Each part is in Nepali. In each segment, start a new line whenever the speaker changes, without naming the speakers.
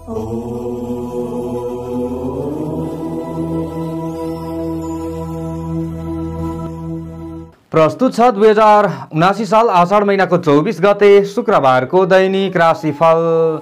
प्रस्तुत छ 2079 साल आषाढ महिनाको 24 गते शुक्रबारको दैनिक राशिफल।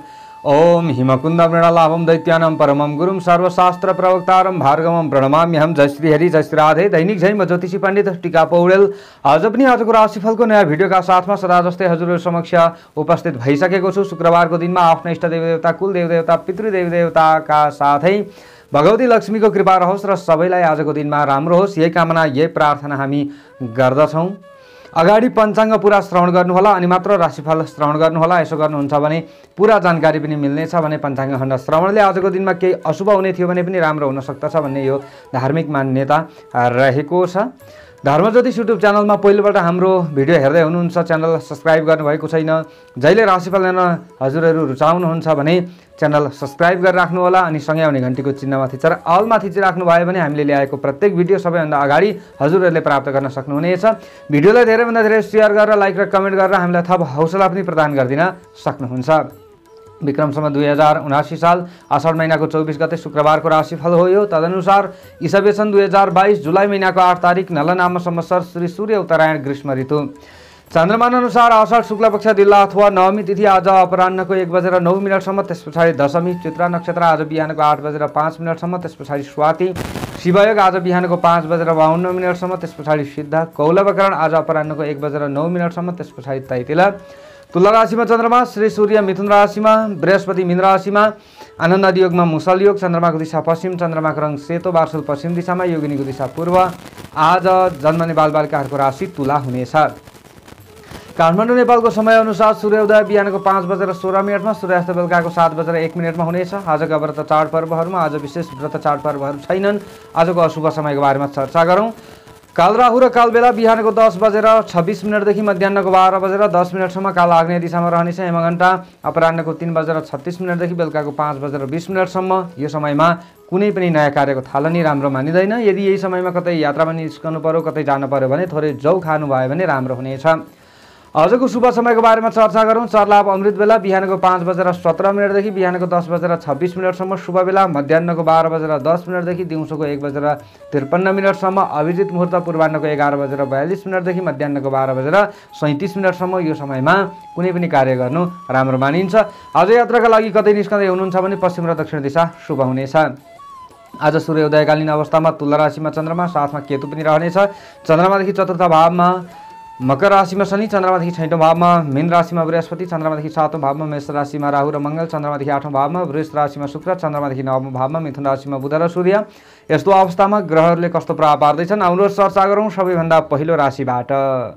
ओम हिमकुंद मृणालाभम दैत्यानम परमम गुरुम सर्वशास्त्र प्रवक्तारम भार्गवम प्रणमाम्यहम। जय श्री हरि, जय श्री राधे। दैनिक जय म ज्योतिषी पण्डित टीका पौडेल आज पनि आजको राशिफलको नयाँ भिडियोका साथमा सदा जस्तै हजुरहरु समक्ष उपस्थित भइसकेको छु। शुक्रबारको दिनमा आफ्नो इष्ट देवदेवता, कुल देवदेवता, पितृदेवदेवताका साथै भगवती लक्ष्मीको कृपा रहोस् र सबैलाई आजको दिनमा राम्रो होस्, यही कामना यही प्रार्थना हामी गर्दछौं। अगाडि पञ्चाङ्ग पुरा श्रवण गर्नुहोला अनि मात्र राशिफल श्रवण गर्नुहोला। यसो गर्नुहुन्छ भने पुरा जानकारी पनि मिल्नेछ भने पञ्चाङ्ग खण्ड श्रवणले आजको दिनमा केही अशुभ हुने थियो भने पनि राम्रो हुन सक्दछ भन्ने यो धार्मिक मान्यता रहेको छ। धर्म ज्योतिष युट्युब च्यानलमा पहिलोपल्ट हाम्रो भिडियो हेर्दै हुनुहुन्छ, च्यानल सब्स्क्राइब गर्नुभएको छैन, जहिले राशिफल हेर्न हजुरहरू रुचाउनुहुन्छ भने च्यानल सब्स्क्राइब गरेर राख्नु होला अनि सँगै आउने घण्टीको चिन्हमा थिचेर अलमा थिचिराख्नु भयो भने हामीले ल्याएको प्रत्येक भिडियो सबैभन्दा अगाडि हजुरहरूले प्राप्त गर्न सक्नुहुनेछ। भिडियोलाई धेरैभन्दा धेरै शेयर गरेर लाइक र कमेन्ट गरेर हामीलाई थप हौसला पनि प्रदान गरिदिन सक्नुहुन्छ। विक्रम सम्वत 2079 साल आषाढ महिनाको 24 गते शुक्रबारको राशिफल हो यो। तदनुसार ईसवी सन् 2022 जुलाई महिनाको 8 तारिक नलनाम संवत्सर श्री सूर्य उत्तरायण ग्रीष्म ऋतु। चन्द्रमान अनुसार आषाढ शुक्ल पक्ष दिल्ला अथवा नवमी तिथि आज अपराह्नको 1:09 त्यस पछाडि दशमी। चित्रा नक्षत्र आज बिहानको 8:05 त्यस पछाडि स्वाति। शिवयोग आज बिहानको 5:52 त्यस पछाडि सिद्ध। कौलवकरण आज अपराह्नको 1:09 त्यस पछाडि तैतिला। तुला राशिमा चन्द्रमा, श्री सूर्य मिथुन राशिमा, बृहस्पति मीन राशिमा, आनन्द आदि योगमा मुसल योग। चन्द्रमाको दिशा पश्चिम, चन्द्रमाको रङ सेतो, वार्षुल पश्चिम दिशामा, योगिनीको दिशा पूर्व। आज जन्मने बालबालिकाहरूको राशि तुला हुनेछ। काठमाडौँ नेपालको समय अनुसार सूर्योदय बिहानको 5:16 सूर्यास्त बेलुकाको 7:01 हुनेछ। आजका व्रत चाडपर्वहरूमा आज विशेष व्रत चाडपर्वहरू छैनन्। आजको अशुभ समयको बारेमा चर्चा गरौँ। काल राहु र काल बेला बिहानको 10:26 देखि मध्याहको 12:10 काल आग्नेय दिशामा रहनेछ। हेमघण्टा अपराह्नको 3:36 देखि बेलुकाको 5:20 यो समयमा कुनै पनि नयाँ कार्यको थालनी राम्रो मानिँदैन। यदि यही समयमा कतै यात्रामा निस्कनु पर्यो, कतै जानु पर्यो भने थोरै जौ खानु भयो भने राम्रो हुनेछ। आजको शुभ समयको बारेमा चर्चा गरौँ। चरलाभ अमृत बेला बिहानको 5:17 देखि बिहानको 10:26 शुभ बेला मध्याहको 12:10 देखि दिउँसोको 1:53 अभिजित मुहुर्त पूर्वाह्नको 11:42 देखि मध्याहको 12:37 यो समयमा कुनै पनि कार्य गर्नु राम्रो मानिन्छ। आज यात्राका लागि कतै निस्कँदै हुनुहुन्छ भने पश्चिम र दक्षिण दिशा शुभ हुनेछ। आज सूर्योदयकालीन अवस्थामा तुला राशिमा चन्द्रमा, साथमा केतु पनि रहनेछ। चन्द्रमादेखि चतुर्थ भावमा मकर राशिमा शनि, चन्द्रमादेखि छैटौँ भावमा मीन राशिमा बृहस्पति, चन्द्रमादेखि सातौँ भावमा मेष राशिमा राहु र मङ्गल, चन्द्रमादेखि आठौँ भावमा वृष राशिमा शुक्र, चन्द्रमादेखि नवौँ भावमा मिथुन राशिमा बुध र सूर्य। यस्तो अवस्थामा ग्रहहरूले कस्तो प्रभाव पार्दैछन् आउनुहोस् चर्चा गरौँ। सबैभन्दा पहिलो राशिबाट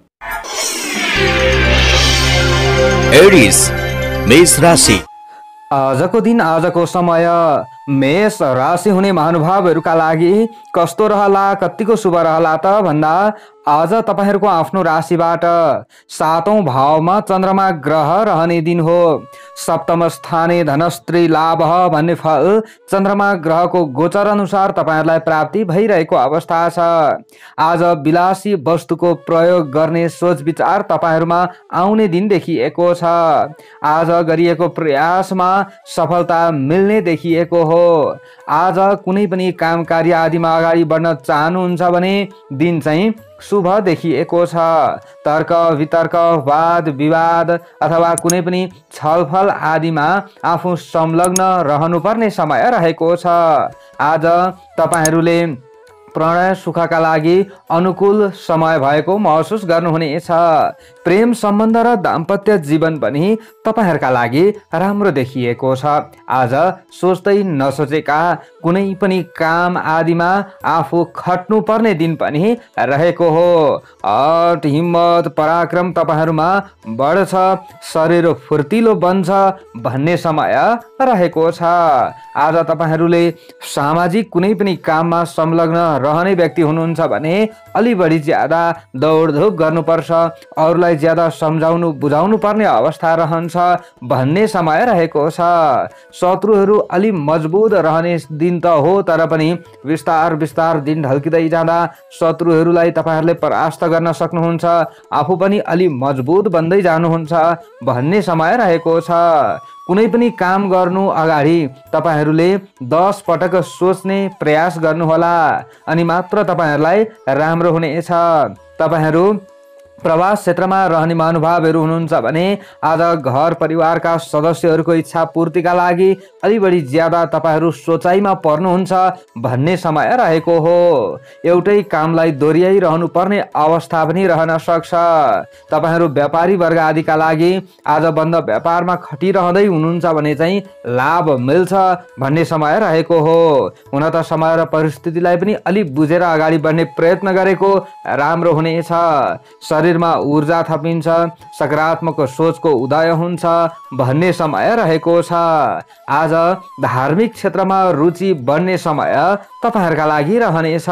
एरिस मेष राशि।
आजको दिन, आजको समय मेष राशि हुने महानुभावहरूका लागि कस्तो रहला, कतिको शुभ रहला त भन्दा आज तपाईहरूको आफ्नो राशिबाट 7औं भावमा चन्द्रमा ग्रह रहने दिन हो। सप्तम स्थाने धनस्त्री लाभ भन्ने फल चन्द्रमा ग्रहको गोचर अनुसार तपाईहरूलाई प्राप्ति भइरहेको अवस्था छ। आज विलासी वस्तुको प्रयोग गर्ने सोच विचार तपाईहरूमा आउने दिन देखिएको छ। आज गरिएको प्रयासमा सफलता मिल्ने देखिएको हो। आज कुनै पनि काम कार्य आदिमा अगाडि बढ्न चाहनुहुन्छ भने दिन चाहिँ शुभ देखिएको छ। तर्क वितर्क, वाद विवाद अथवा कुनै पनि छलफल आदिमा आफू संलग्न रहनुपर्ने समय रहेको छ। आज तपाईहरूले प्रणय सुखका लागि अनुकूल समय भएको महसुस गर्नुहुनेछ। प्रेम सम्बन्ध र दाम्पत्य जीवन पनि तपाईहरूका लागि राम्रो देखिएको छ। आज सोच्दै नसोचेका कुनै पनि काम आदिमा आफू खट्नु पर्ने दिन पनि रहेको हो। अट हिम्मत पराक्रम तपाईहरूमा बढ्छ, शरीर फुर्तिलो बन्छ भन्ने समय रहेको छ। आज तपाईहरूले सामाजिक कुनै पनि काममा संलग्न रहने व्यक्ति हुनुहुन्छ भने अलि बढी ज्यादा दौडधुप गर्नुपर्छ, अरूलाई ज्यादा सम्झाउनु बुझाउनु पर्ने अवस्था रहन्छ भन्ने समय रहेको छ। शत्रुहरू अलि मजबुत रहने दिन त हो, तर पनि विस्तार विस्तार दिन ढल्किँदै जाँदा शत्रुहरूलाई तपाईहरूले परास्त गर्न सक्नुहुन्छ, आफू पनि अलि मजबुत बन्दै जानुहुन्छ भन्ने समय रहेको छ। कुनै पनि काम गर्नु अगाडि तपाईहरूले 10 पटक सोच्ने प्रयास गर्नुहोला अनि मात्र तपाईहरूलाई राम्रो हुनेछ। तपाईहरू प्रवास क्षेत्रमा रहने महानुभावहरू हुनुहुन्छ भने आज घर परिवारका सदस्यहरूको इच्छा पूर्तिका लागि अलि बढी ज्यादा तपाईहरू सोचाइमा पर्नुहुन्छ भन्ने समय रहेको हो। एउटै कामलाई दोहोऱ्याइरहनु पर्ने अवस्था पनि रहन सक्छ। तपाईहरू व्यापारी वर्ग आदिका लागि आज बन्द व्यापारमा खटिरहँदै हुनुहुन्छ भने चाहिँ लाभ मिल्छ भन्ने समय रहेको हो। हुन त समय र परिस्थितिलाई पनि अलि बुझेर अगाडि बढ्ने प्रयत्न गरेको राम्रो हुनेछ। शरीरमा ऊर्जा थपिन्छ, सकारात्मक सोचको उदय हुन्छ भन्ने समय रहेको छ। आज धार्मिक क्षेत्रमा रुचि बढ्ने समय तपाईहरूका लागि रहनेछ।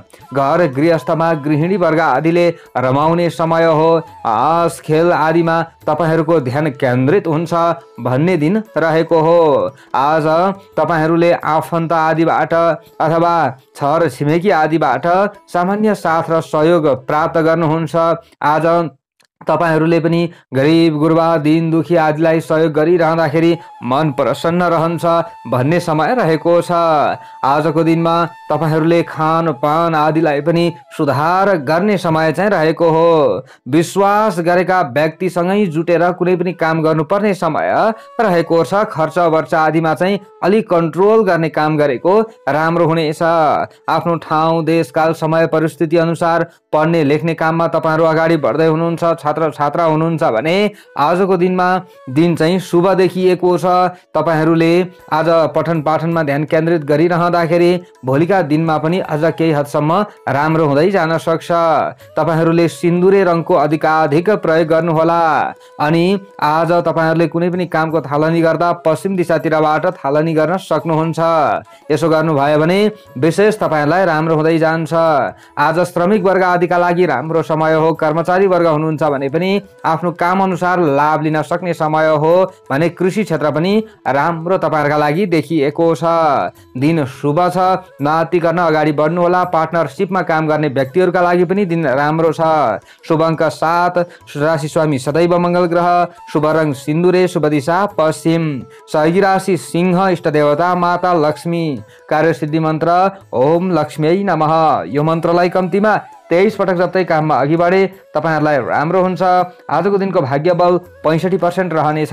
घर गृहस्थमा गृहिणी वर्ग आदिले रमाउने समय हो। हाँस खेल आदिमा तपाईहरूको ध्यान केन्द्रित हुन्छ भन्ने दिन रहेको हो। आज तपाईहरूले आफन्त आदिबाट अथवा छर छिमेकी आदिबाट सामान्य साथ र सहयोग प्राप्त गर्नुहुन्छ। आज तपाईहरूले पनि गरिब गुरुबा दीन दुखी आदिलाई सहयोग गरिरहँदाखेरि मन प्रसन्न रहन्छ भन्ने समय रहेको छ। आजको दिनमा तपाईहरूले खानपान आदिलाई पनि सुधार गर्ने समय चाहिँ रहेको हो। विश्वास गरेका व्यक्तिसँगै जुटेर कुनै पनि काम गर्नुपर्ने समय रहेको छ। खर्च वर्च आदिमा चाहिँ अलिक कन्ट्रोल गर्ने काम गरेको राम्रो हुनेछ। आफ्नो ठाउँ देशकाल समय परिस्थिति अनुसार पढ्ने लेख्ने काममा तपाईहरू अगाडि बढ्दै हुनुहुन्छ, छात्र छात्रा हुनुहुन्छ भने आजको दिनमा दिन चाहिँ शुभ देखिएको छ। तपाईहरूले आज पठन पाठनमा ध्यान केन्द्रित गरिरहँदाखेरि भोलिका दिनमा पनि अझ केही हदसम्म राम्रो हुँदै जान सक्छ। तपाईहरूले सिन्दुरे रङको अधिकाधिक प्रयोग गर्नुहोला अनि आज तपाईहरूले कुनै पनि कामको थालनी गर्दा पश्चिम दिशातिरबाट थालनी गर्न सक्नुहुन्छ। यसो गर्नुभयो भने विशेष तपाईहरूलाई राम्रो हुँदै जान्छ। आज श्रमिक वर्ग आदिका लागि राम्रो समय हो। कर्मचारी वर्ग हुनुहुन्छ भने पनि आफ्नो काम अनुसार लाभ लिन सक्ने समय हो भने कृषि क्षेत्र पनि राम्रो तपाईहरुका लागि देखिएको छ। दिन शुभ छ, नआत्तिकन अगाडि बढ्नु होला। पार्टनरशिपमा काम गर्ने व्यक्तिहरुका लागि पनि दिन राम्रो छ। शुभ अंक 7, राशि स्वामी सदैव मंगल ग्रह, शुभ रंग सिन्दुरे, शुभ दिशा पश्चिम, सहयोगी राशि सिंह, इष्ट देवता माता लक्ष्मी, कार्यसिद्धि मन्त्र ओम लक्ष्म्यै नमः। यो मन्त्रलाई कम्तीमा 23 पटक जप्दै काममा अघि बढे तपाईहरुलाई राम्रो हुन्छ। आजको दिनको भाग्य बल 65% रहनेछ।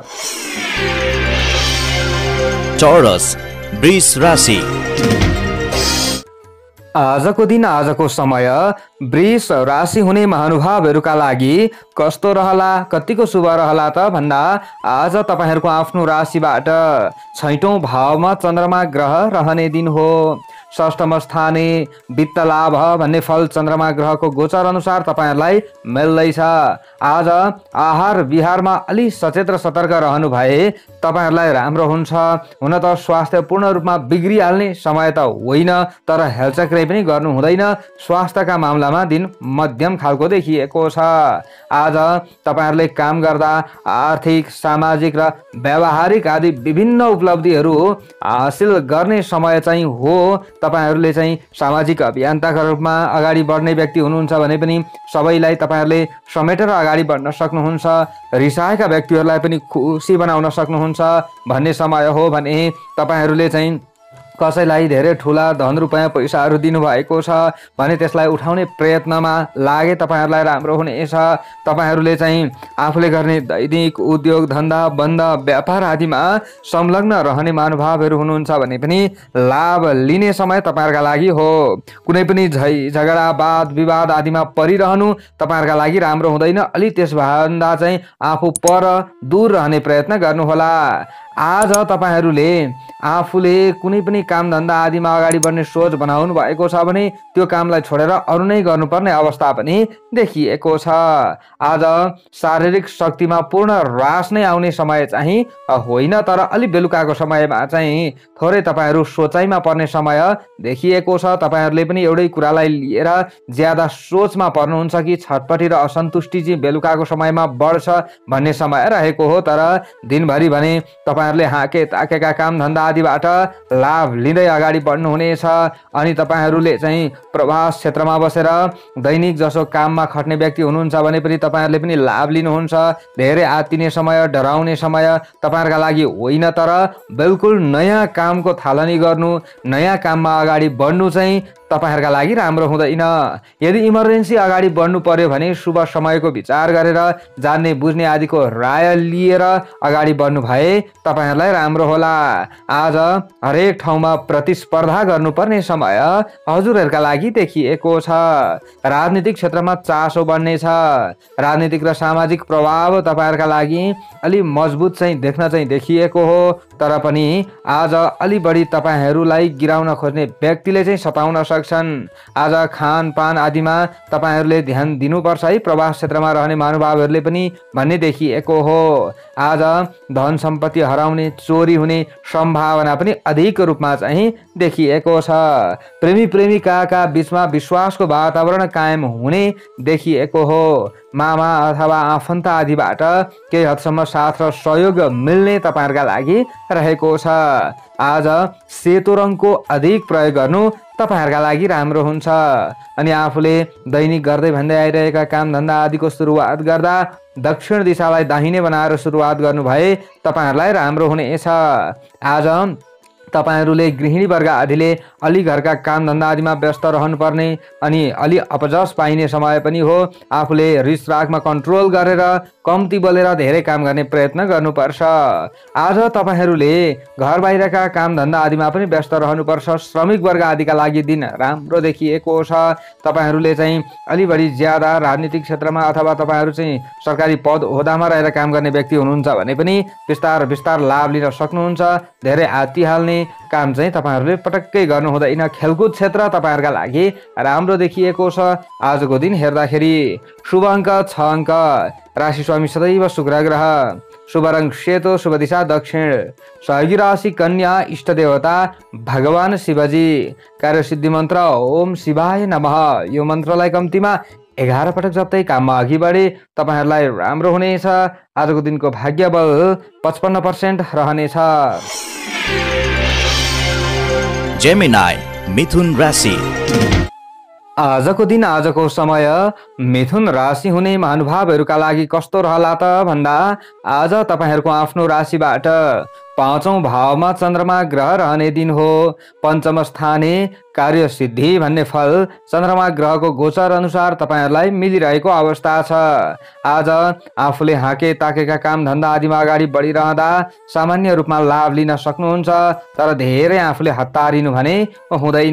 चौरस वृष राशि।
आजको दिन आजको समय वृष राशि हुने महानुभावहरुका लागि कस्तो रहला, कतिको शुभ रहला त भन्दा आज तपाईहरुको आफ्नो राशिबाट 6औं भावमा चन्द्रमा ग्रह रहने दिन हो। षष्ठम स्थाने वित्त लाभ भन्ने फल चन्द्रमा ग्रहको गोचर अनुसार तपाईहरुलाई मिल्दैछ। आज आहार विहारमा अलि सचेत र सतर्क रहनु भए तपाईहरुलाई राम्रो हुन्छ। हुन त स्वास्थ्य पूर्ण रूपमा बिग्रिहाल्ने समय त होइन, तर हेलचक्रै पनि गर्नु हुँदैन। स्वास्थ्यका मामलामा दिन मध्यम खालको देखिएको छ। आज तपाईहरुले काम गर्दा आर्थिक, सामाजिक र व्यावहारिक आदि विभिन्न उपलब्धिहरू हासिल गर्ने समय चाहिँ हो। तपाईहरुले चाहिँ सामाजिक अभियन्ताका रूपमा अगाडि बढ्ने व्यक्ति हुनुहुन्छ भने पनि सबैलाई तपाईहरुले समेटेर अगाडि बढ्न सक्नुहुन्छ। रिसाएका व्यक्तिहरूलाई पनि खुसी बनाउन सक्नुहुन्छ भन्ने समय हो भने तपाईहरुले चाहिँ कसैलाई धेरै ठुला धन रुपैयाँ पैसाहरू दिनुभएको छ भने त्यसलाई उठाउने प्रयत्नमा लागे तपाईहरुलाई राम्रो हुनेछ। तपाईहरुले चाहिँ आफूले गर्ने दैनिक उद्योग धन्दा बन्द व्यापार आदिमा संलग्न रहने महानुभावहरू हुनुहुन्छ भने पनि लाभ लिने समय तपाईहरुका लागि हो। कुनै पनि झगडा वाद विवाद आदिमा परिरहनु तपाईहरुका लागि राम्रो हुँदैन। अलि त्यसभन्दा चाहिँ आफू पर दूर रहने प्रयत्न गर्नुहोला। आज तपाईहरुले आफूले कुनै पनि काम धन्दा आदिमा अगाडि बढ्ने सोच बनाउनु भएको छ भने त्यो कामलाई छोडेर अरु नै गर्नुपर्ने अवस्था पनि देखिएको छ। आज शारीरिक शक्तिमा पूर्ण ह्रास नै आउने समय चाहिँ होइन, तर अलि बेलुकाको समयमा चाहिँ थोरै तपाईहरु सोचाइमा पर्ने समय देखिएको छ। तपाईहरुले पनि एउटै कुरालाई लिएर ज्यादा सोचमा पर्नुहुन्छ कि छटपटी र असन्तुष्टि चाहिँ बेलुकाको समयमा बढ्छ भन्ने समय रहेको हो। तर दिनभरि भने तपाईहरुले हाके ताकेका काम धन्दा आदिबाट लाभ लिँदै अगाडि बढ्नुहुनेछ। अनि तपाईहरूले चाहिँ प्रवास क्षेत्रमा बसेर दैनिक जसो काममा खट्ने व्यक्ति हुनुहुन्छ भने पनि तपाईहरूले पनि लाभ लिनुहुन्छ। धेरै आत्तिने समय, डराउने समय तपाईहरूका लागि होइन, तर बिल्कुल नयाँ कामको थालनी गर्नु, नयाँ काममा अगाडि बढ्नु चाहिँ तपाईहरूका लागि राम्रो हुँदैन। यदि इमर्जेन्सी अगाडि बढ्नु पर्यो भने शुभ समयको विचार गरेर जान्ने बुझ्ने आदिको राय लिएर अगाडि बढ्नु भए तपाईहरूलाई राम्रो होला। आज हरेक ठाउँमा प्रतिस्पर्धा गर्नुपर्ने समय हजुरहरूका लागि देखिएको छ। राजनीतिक क्षेत्रमा चासो बढ्नेछ। राजनीतिक र सामाजिक प्रभाव तपाईहरूका लागि अलि मजबुत चाहिँ देखिएको हो, तर पनि आज अलि बढी तपाईहरूलाई गिराउन खोज्ने व्यक्तिले चाहिँ सताउन सक्छन्। आज खानपान आदिमा तपाईहरूले ध्यान दिनुपर्छ है। प्रवास क्षेत्रमा रहने महानुभावहरूले पनि भन्ने देखिएको हो। आज धन सम्पत्ति हराउने, चोरी हुने सम्भावना पनि अधिक रूपमा चाहिँ देखिएको छ। प्रेमी प्रेमिकाका बीचमा विश्वासको वातावरण कायम हुने देखिएको हो। मामा अथवा आफन्त आदिबाट केही हदसम्म साथ र सहयोग मिल्ने तपाईहरूका लागि रहेको छ। आज सेतो रङको अधिक प्रयोग गर्नु तपाईहरूका लागि राम्रो हुन्छ। अनि आफूले दैनिक गर्दै भन्दै आइरहेका कामधन्दा आदिको सुरुवात गर्दा दक्षिण दिशालाई दाहिने बनाएर सुरुवात गर्नु भए तपाईहरूलाई राम्रो हुनेछ। आज तपाईहरूले गृहिणी वर्ग आदिले अलि घरका कामधन्दा आदिमा व्यस्त रहनुपर्ने अनि अलि अपजस पाइने समय पनि हो। आफूले रिस रागमा कन्ट्रोल गरेर कम्ती बोलेर धेरै काम गर्ने प्रयत्न गर्नुपर्छ। आज तपाईहरूले घर बाहिरका कामधन्दा आदिमा पनि व्यस्त रहनुपर्छ। श्रमिक वर्ग आदिका लागि दिन राम्रो देखिएको छ। तपाईहरूले चाहिँ अलि बढी ज्यादा राजनीतिक क्षेत्रमा अथवा तपाईहरू चाहिँ सरकारी पद ओहदामा रहेर काम गर्ने व्यक्ति हुनुहुन्छ भने पनि बिस्तार बिस्तार लाभ लिन सक्नुहुन्छ। धेरै हात्तिहाल्ने काम चाहिँ तपाईहरूले पटक्कै गर्नु हुँदैन। खेलकुद क्षेत्र तपाईहरूका लागि राम्रो देखिएको छ। आजको दिन हेर्दाखेरि शुभ अङ्क 6 अङ्क, राशि स्वामी सदैव शुक्र ग्रह, शुभ रङ सेतो, शुभ दिशा दक्षिण, सहयोगी राशि कन्या, इष्ट देवता भगवान शिवजी, कार्यसिद्धि मन्त्र ओम शिवाय नमः। यो मन्त्रलाई कम्तीमा 11 पटक जप्दै काममा अघि बढे तपाईहरूलाई राम्रो हुनेछ। आजको दिनको भाग्य बल 55% रहनेछ।
जेमिनाई मिथुन राशि।
आजको दिन, आजको समय मिथुन राशि हुने महानुभावहरूका लागि कस्तो रहला त भन्दा आज तपाईहरूको आफ्नो राशिबाट 5औं भावमा चन्द्रमा ग्रह रहने दिन हो। पञ्चम स्थाने कार्य सिद्धि भन्ने फल चन्द्रमा ग्रहको गोचर अनुसार तपाईहरूलाई मिलिरहेको अवस्था छ। आज आफूले हाके ताकेका काम धन्दा आदिमा अगाडि बढिरहँदा सामान्य रूपमा लाभ लिन सक्नुहुन्छ, तर धेरै आफूले हतारिनु भने हुँदैन।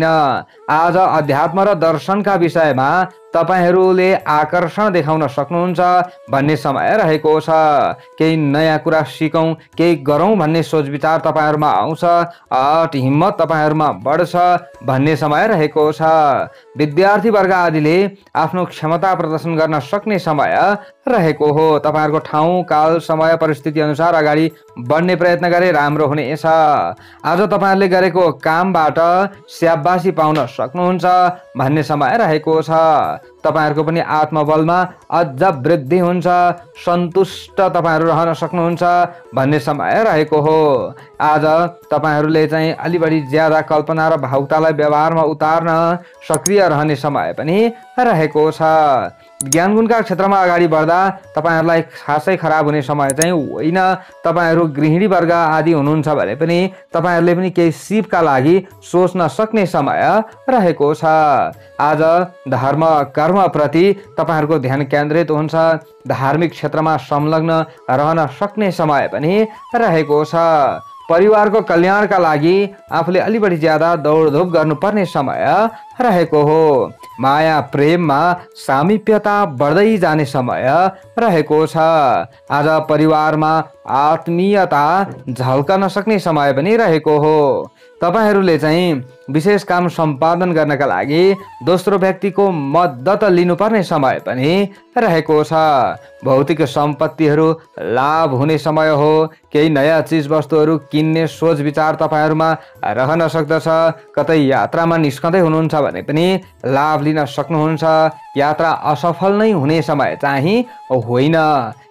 आज अध्यात्म र दर्शनका विषयमा तपाईहरूले आकर्षण देखाउन सक्नुहुन्छ भन्ने समय रहेको छ। केही नयाँ कुरा सिकौं, केही गरौं भन्ने सोच विचार तपाईहरूमा आउँछ। आँट हिम्मत तपाईहरूमा बढ्छ भन्ने समय रहेको छ। विद्यार्थी वर्ग आदिले आफ्नो क्षमता प्रदर्शन गर्न सक्ने समय रहेको हो। तपाईहरूको ठाउँ काल समय परिस्थिति अनुसार अगाडि बढ्ने प्रयत्न गरे राम्रो हुनेछ। आज तपाईहरूले गरेको कामबाट स्याबासी पाउन सक्नुहुन्छ भन्ने समय रहेको छ। तपाईहरूको पनि आत्मबलमा अझ वृद्धि हुन्छ। सन्तुष्ट तपाईहरू रहन सक्नुहुन्छ भन्ने समय रहेको हो। आज तपाईहरूले चाहिँ अलि बढी ज्यादा कल्पना र भावुकतालाई व्यवहारमा उतार्न सक्रिय रहने समय पनि रहेको छ। ज्ञान गुणका क्षेत्रमा अगाडि बढ्दा तपाईहरूलाई खासै खराब हुने समय चाहिँ होइन। तपाईहरू गृहिणी वर्ग आदि हुनुहुन्छ भने पनि तपाईहरूले पनि केही सिपका लागि सोच्न सक्ने समय रहेको छ। आज धर्म कर्म प्रति तपाईहरूको ध्यान केन्द्रित हुन्छ। धार्मिक क्षेत्रमा संलग्न रहन सक्ने समय पनि रहेको छ। परिवारको कल्याणका लागि आफूले अलि बढी ज्यादा दौडधुप गर्नुपर्ने समय रहेको हो। माया प्रेममा सामिप्यता बढ्दै जाने समय रहेको छ। आज परिवारमा आत्मीयता झल्कन सक्ने समय पनि रहेको हो। तपाईहरूले चाहिँ विशेष काम सम्पादन गर्नका लागि दोस्रो व्यक्तिको मद्दत लिनुपर्ने समय पनि रहेको छ। भौतिक सम्पत्तिहरू लाभ हुने समय हो। केही नयाँ चिज वस्तुहरू किन्ने सोच विचार तपाईहरूमा रहन सक्दछ। कतै यात्रामा निस्कँदै हुनुहुन्छ भने पनि लाभ लिन सक्नुहुन्छ। यात्रा असफल नै हुने समय चाहिँ होइन।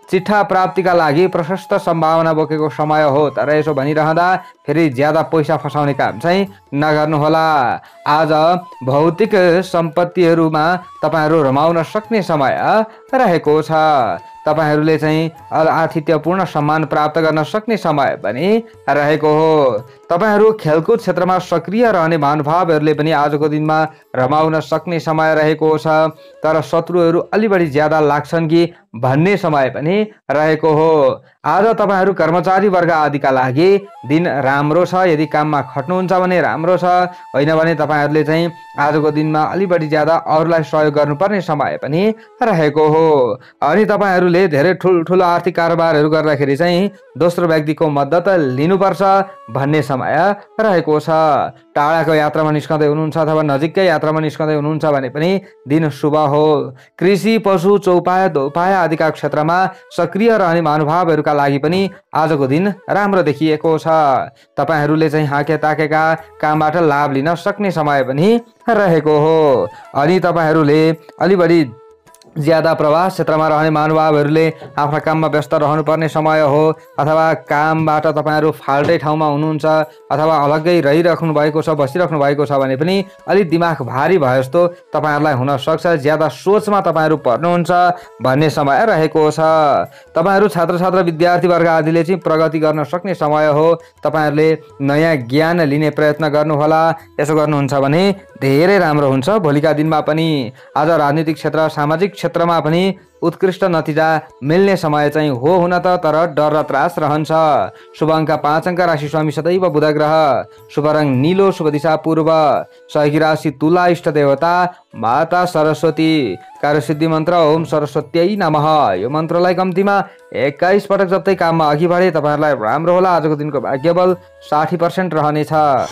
चिट्ठा प्राप्तिका लागि प्रशस्त सम्भावना बोकेको समय हो। तर यसो भनिरहँदा फेरि ज्यादा पैसा फसाउने काम चाहिँ नगर्नुहोला। आज भौतिक सम्पत्तिहरूमा तपाईहरू रमाउन सक्ने समय रहेको छ। तपाईहरूले चाहिँ आतिथ्यपूर्ण सम्मान प्राप्त गर्न सक्ने समय पनि रहेको हो। तपाईहरू खेलकुद क्षेत्रमा सक्रिय रहने महानुभावहरूले पनि आजको दिनमा रमाउन सक्ने समय रहेको छ। तर शत्रुहरू अलि बढी ज्यादा लाग्छन् कि भन्ने समय पनि रहेको हो। आज तपाईहरू कर्मचारी वर्ग आदिका लागि दिन राम्रो छ। यदि काममा खट्नुहुन्छ भने राम्रो छ, होइन भने तपाईहरूले चाहिँ आजको दिनमा अलि बढी ज्यादा अरूलाई सहयोग गर्नुपर्ने समय पनि रहेको हो। अनि तपाईहरूले धेरै ठुल्ठुलो आर्थिक कारोबारहरू गर्दाखेरि चाहिँ दोस्रो व्यक्तिको मद्दत लिनुपर्छ भन्ने समय रहेको छ। टाढाको यात्रामा निस्कँदै हुनुहुन्छ अथवा नजिककै यात्रामा निस्कँदै हुनुहुन्छ भने पनि दिन शुभ हो। कृषि, पशु, चौपाया, दोपाया आदिका क्षेत्रमा सक्रिय रहने महानुभावहरूका लागि पनि आजको दिन राम्रो देखिएको छ। तपाईहरूले चाहिँ हाके ताकेका कामबाट लाभ लिन सक्ने समय पनि रहेको हो। अनि तपाईहरूले अलि बढी ज्यादा प्रवास क्षेत्रमा रहने महानुभावहरूले आफ्ना काममा व्यस्त रहनुपर्ने समय हो। अथवा कामबाट तपाईहरू फाल्टै ठाउँमा हुनुहुन्छ अथवा अलग्गै रहिराख्नु भएको छ, बसिराख्नु भएको छ भने पनि अलिक दिमाग भारी भए जस्तो तपाईहरूलाई हुन सक्छ। ज्यादा सोचमा तपाईहरू पर्नुहुन्छ भन्ने समय रहेको छ। तपाईहरू छात्र छात्रा विद्यार्थी वर्ग आदिले चाहिँ प्रगति गर्न सक्ने समय हो। तपाईहरूले नयाँ ज्ञान लिने प्रयत्न गर्नुहोला। यसो गर्नुहुन्छ भने धेरै राम्रो हुन्छ भोलिका दिनमा पनि। आज राजनीतिक क्षेत्र, सामाजिक क्षेत्रमा पनि उत्कृष्ट नतिजा मिल्ने समय चाहिँ हो हुन त, तर डर र त्रास रहन्छ। शुभ अङ्क 5 अङ्क, राशि स्वामी सदैव बुध ग्रह, शुभ रङ नीलो, शुभ दिशा पूर्व, सहयोगी राशि तुला, इष्ट देवता माता सरस्वती, कार्यसिद्धि मन्त्र ओम सरस्वत्यै नमः। यो मन्त्रलाई कम्तीमा 21 पटक जप्दै काममा अघि बढे तपाईहरूलाई राम्रो होला। आजको दिनको भाग्यबल 60% रहनेछ।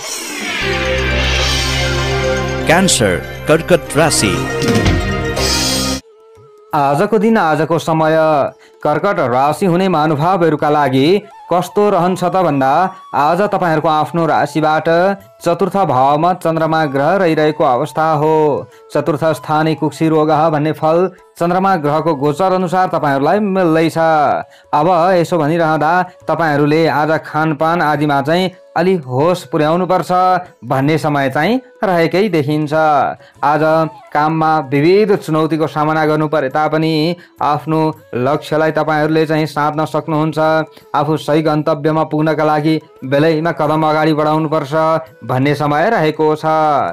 क्यान्सर, कर्कट राशि।
आजको दिन, आजको समय कर्कट राशि हुने महानुभावहरूका लागि कस्तो रहन्छ त भन्दा आज तपाईहरूको आफ्नो राशिबाट चतुर्थ भावमा चन्द्रमा ग्रह रहिरहेको अवस्था हो। चतुर्थ स्थाने कुक्षी रोग भन्ने फल चन्द्रमा ग्रहको गोचर अनुसार तपाईहरूलाई मिल्दैछ। अब यसो भनिरहँदा तपाईहरूले आज खानपान आदिमा चाहिँ अलि होस पुर्याउनु पर्छ भन्ने समय चाहिँ रहेकै देखिन्छ। आज काममा विविध चुनौतीको सामना गर्नु परे तापनि आफ्नो लक्ष्यलाई तपाईहरूले चाहिँ साध्न सक्नुहुन्छ। आफू सही गन्तव्यमा पुग्नका लागि बेलैमा कदम अगाडि बढाउनुपर्छ भन्ने समय रहेको छ।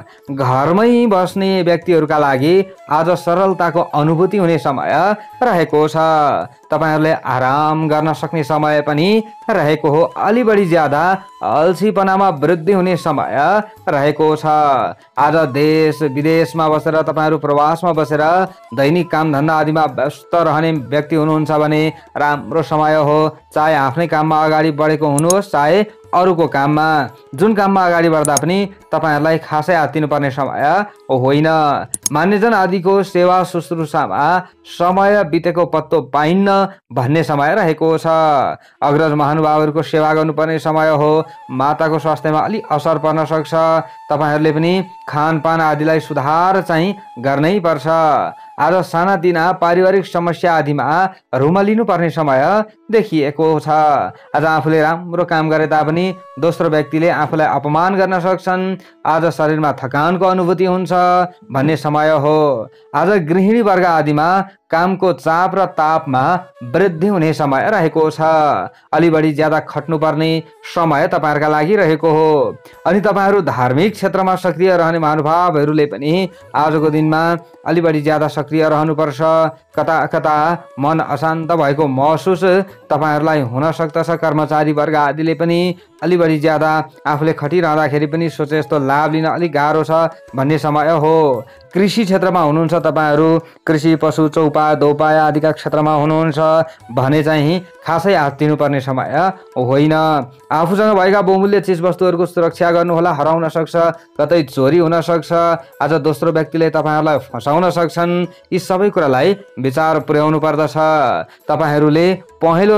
घरमै बस्ने व्यक्तिहरूका लागि आज सरलताको अनुभूति हुने समय रहेको छ। तपाईहरूले आराम गर्न सक्ने समय पनि रहेको हो। अलि बढी ज्यादा अल्छीपनामा वृद्धि हुने समय रहेको छ। आज देश विदेशमा बसेर तपाईहरू प्रवासमा बसेर दैनिक कामधन्दा आदिमा व्यस्त रहने व्यक्ति हुनुहुन्छ भने राम्रो समय हो। चाहे आफ्नै काममा अगाडि बढेको हुनुहोस्, चाहे अरूको काममा, जुन काममा अगाडि बढ्दा पनि तपाईहरूलाई खासै हात्तिनुपर्ने समय होइन। मान्यजन आदिको सेवा शुश्रूषामा समय बितेको पत्तो पाइन्न भन्ने समय रहेको छ। अग्रज महानुभावहरूको सेवा गर्नुपर्ने समय हो। माताको स्वास्थ्यमा अलि असर पर्न सक्छ। तपाईहरूले पनि खानपान आदिलाई सुधार चाहिँ गर्नै पर्छ। आज सानातिना पारिवारिक समस्या आदिमा रुमलिनु पर्ने समय देखिएको छ। आज आफूले राम्रो काम गरे तापनि दोस्रो व्यक्तिले आफूलाई अपमान गर्न सक्छन्। आज शरीरमा थकानको अनुभूति हुन्छ भन्ने समय हो। आज गृहिणी वर्ग आदिमा कामको चाप र तापमा वृद्धि हुने समय रहेको छ। अलि बढी ज्यादा खट्नुपर्ने समय तपाईहरूका लागि रहेको हो। अनि तपाईहरू धार्मिक क्षेत्रमा सक्रिय रहने महानुभावहरूले पनि आजको दिनमा अलि बढी ज्यादा सक्रिय रहनुपर्छ। कता कता मन अशान्त भएको महसुस तपाईहरूलाई हुन सक्दछ। कर्मचारी वर्ग आदिले पनि अलि बढी ज्यादा आफूले खटिरहँदाखेरि पनि सोचे जस्तो लाभ लिन अलिक गाह्रो छ भन्ने समय हो। कृषि क्षेत्रमा हुनुहुन्छ तपाईहरू, कृषि, पशु, चौपाया, दोपाया आदिका क्षेत्रमा हुनुहुन्छ भने चाहिँ खासै हात दिनुपर्ने समय होइन। आफूसँग भएका बहुमूल्य चिजवस्तुहरूको सुरक्षा गर्नुहोला। हराउन सक्छ, कतै चोरी हुन सक्छ। आज दोस्रो व्यक्तिले तपाईहरूलाई फसाउन सक्छन्। यी सबै कुरालाई विचार पुर्याउनु पर्दछ। तपाईहरूले पहेँलो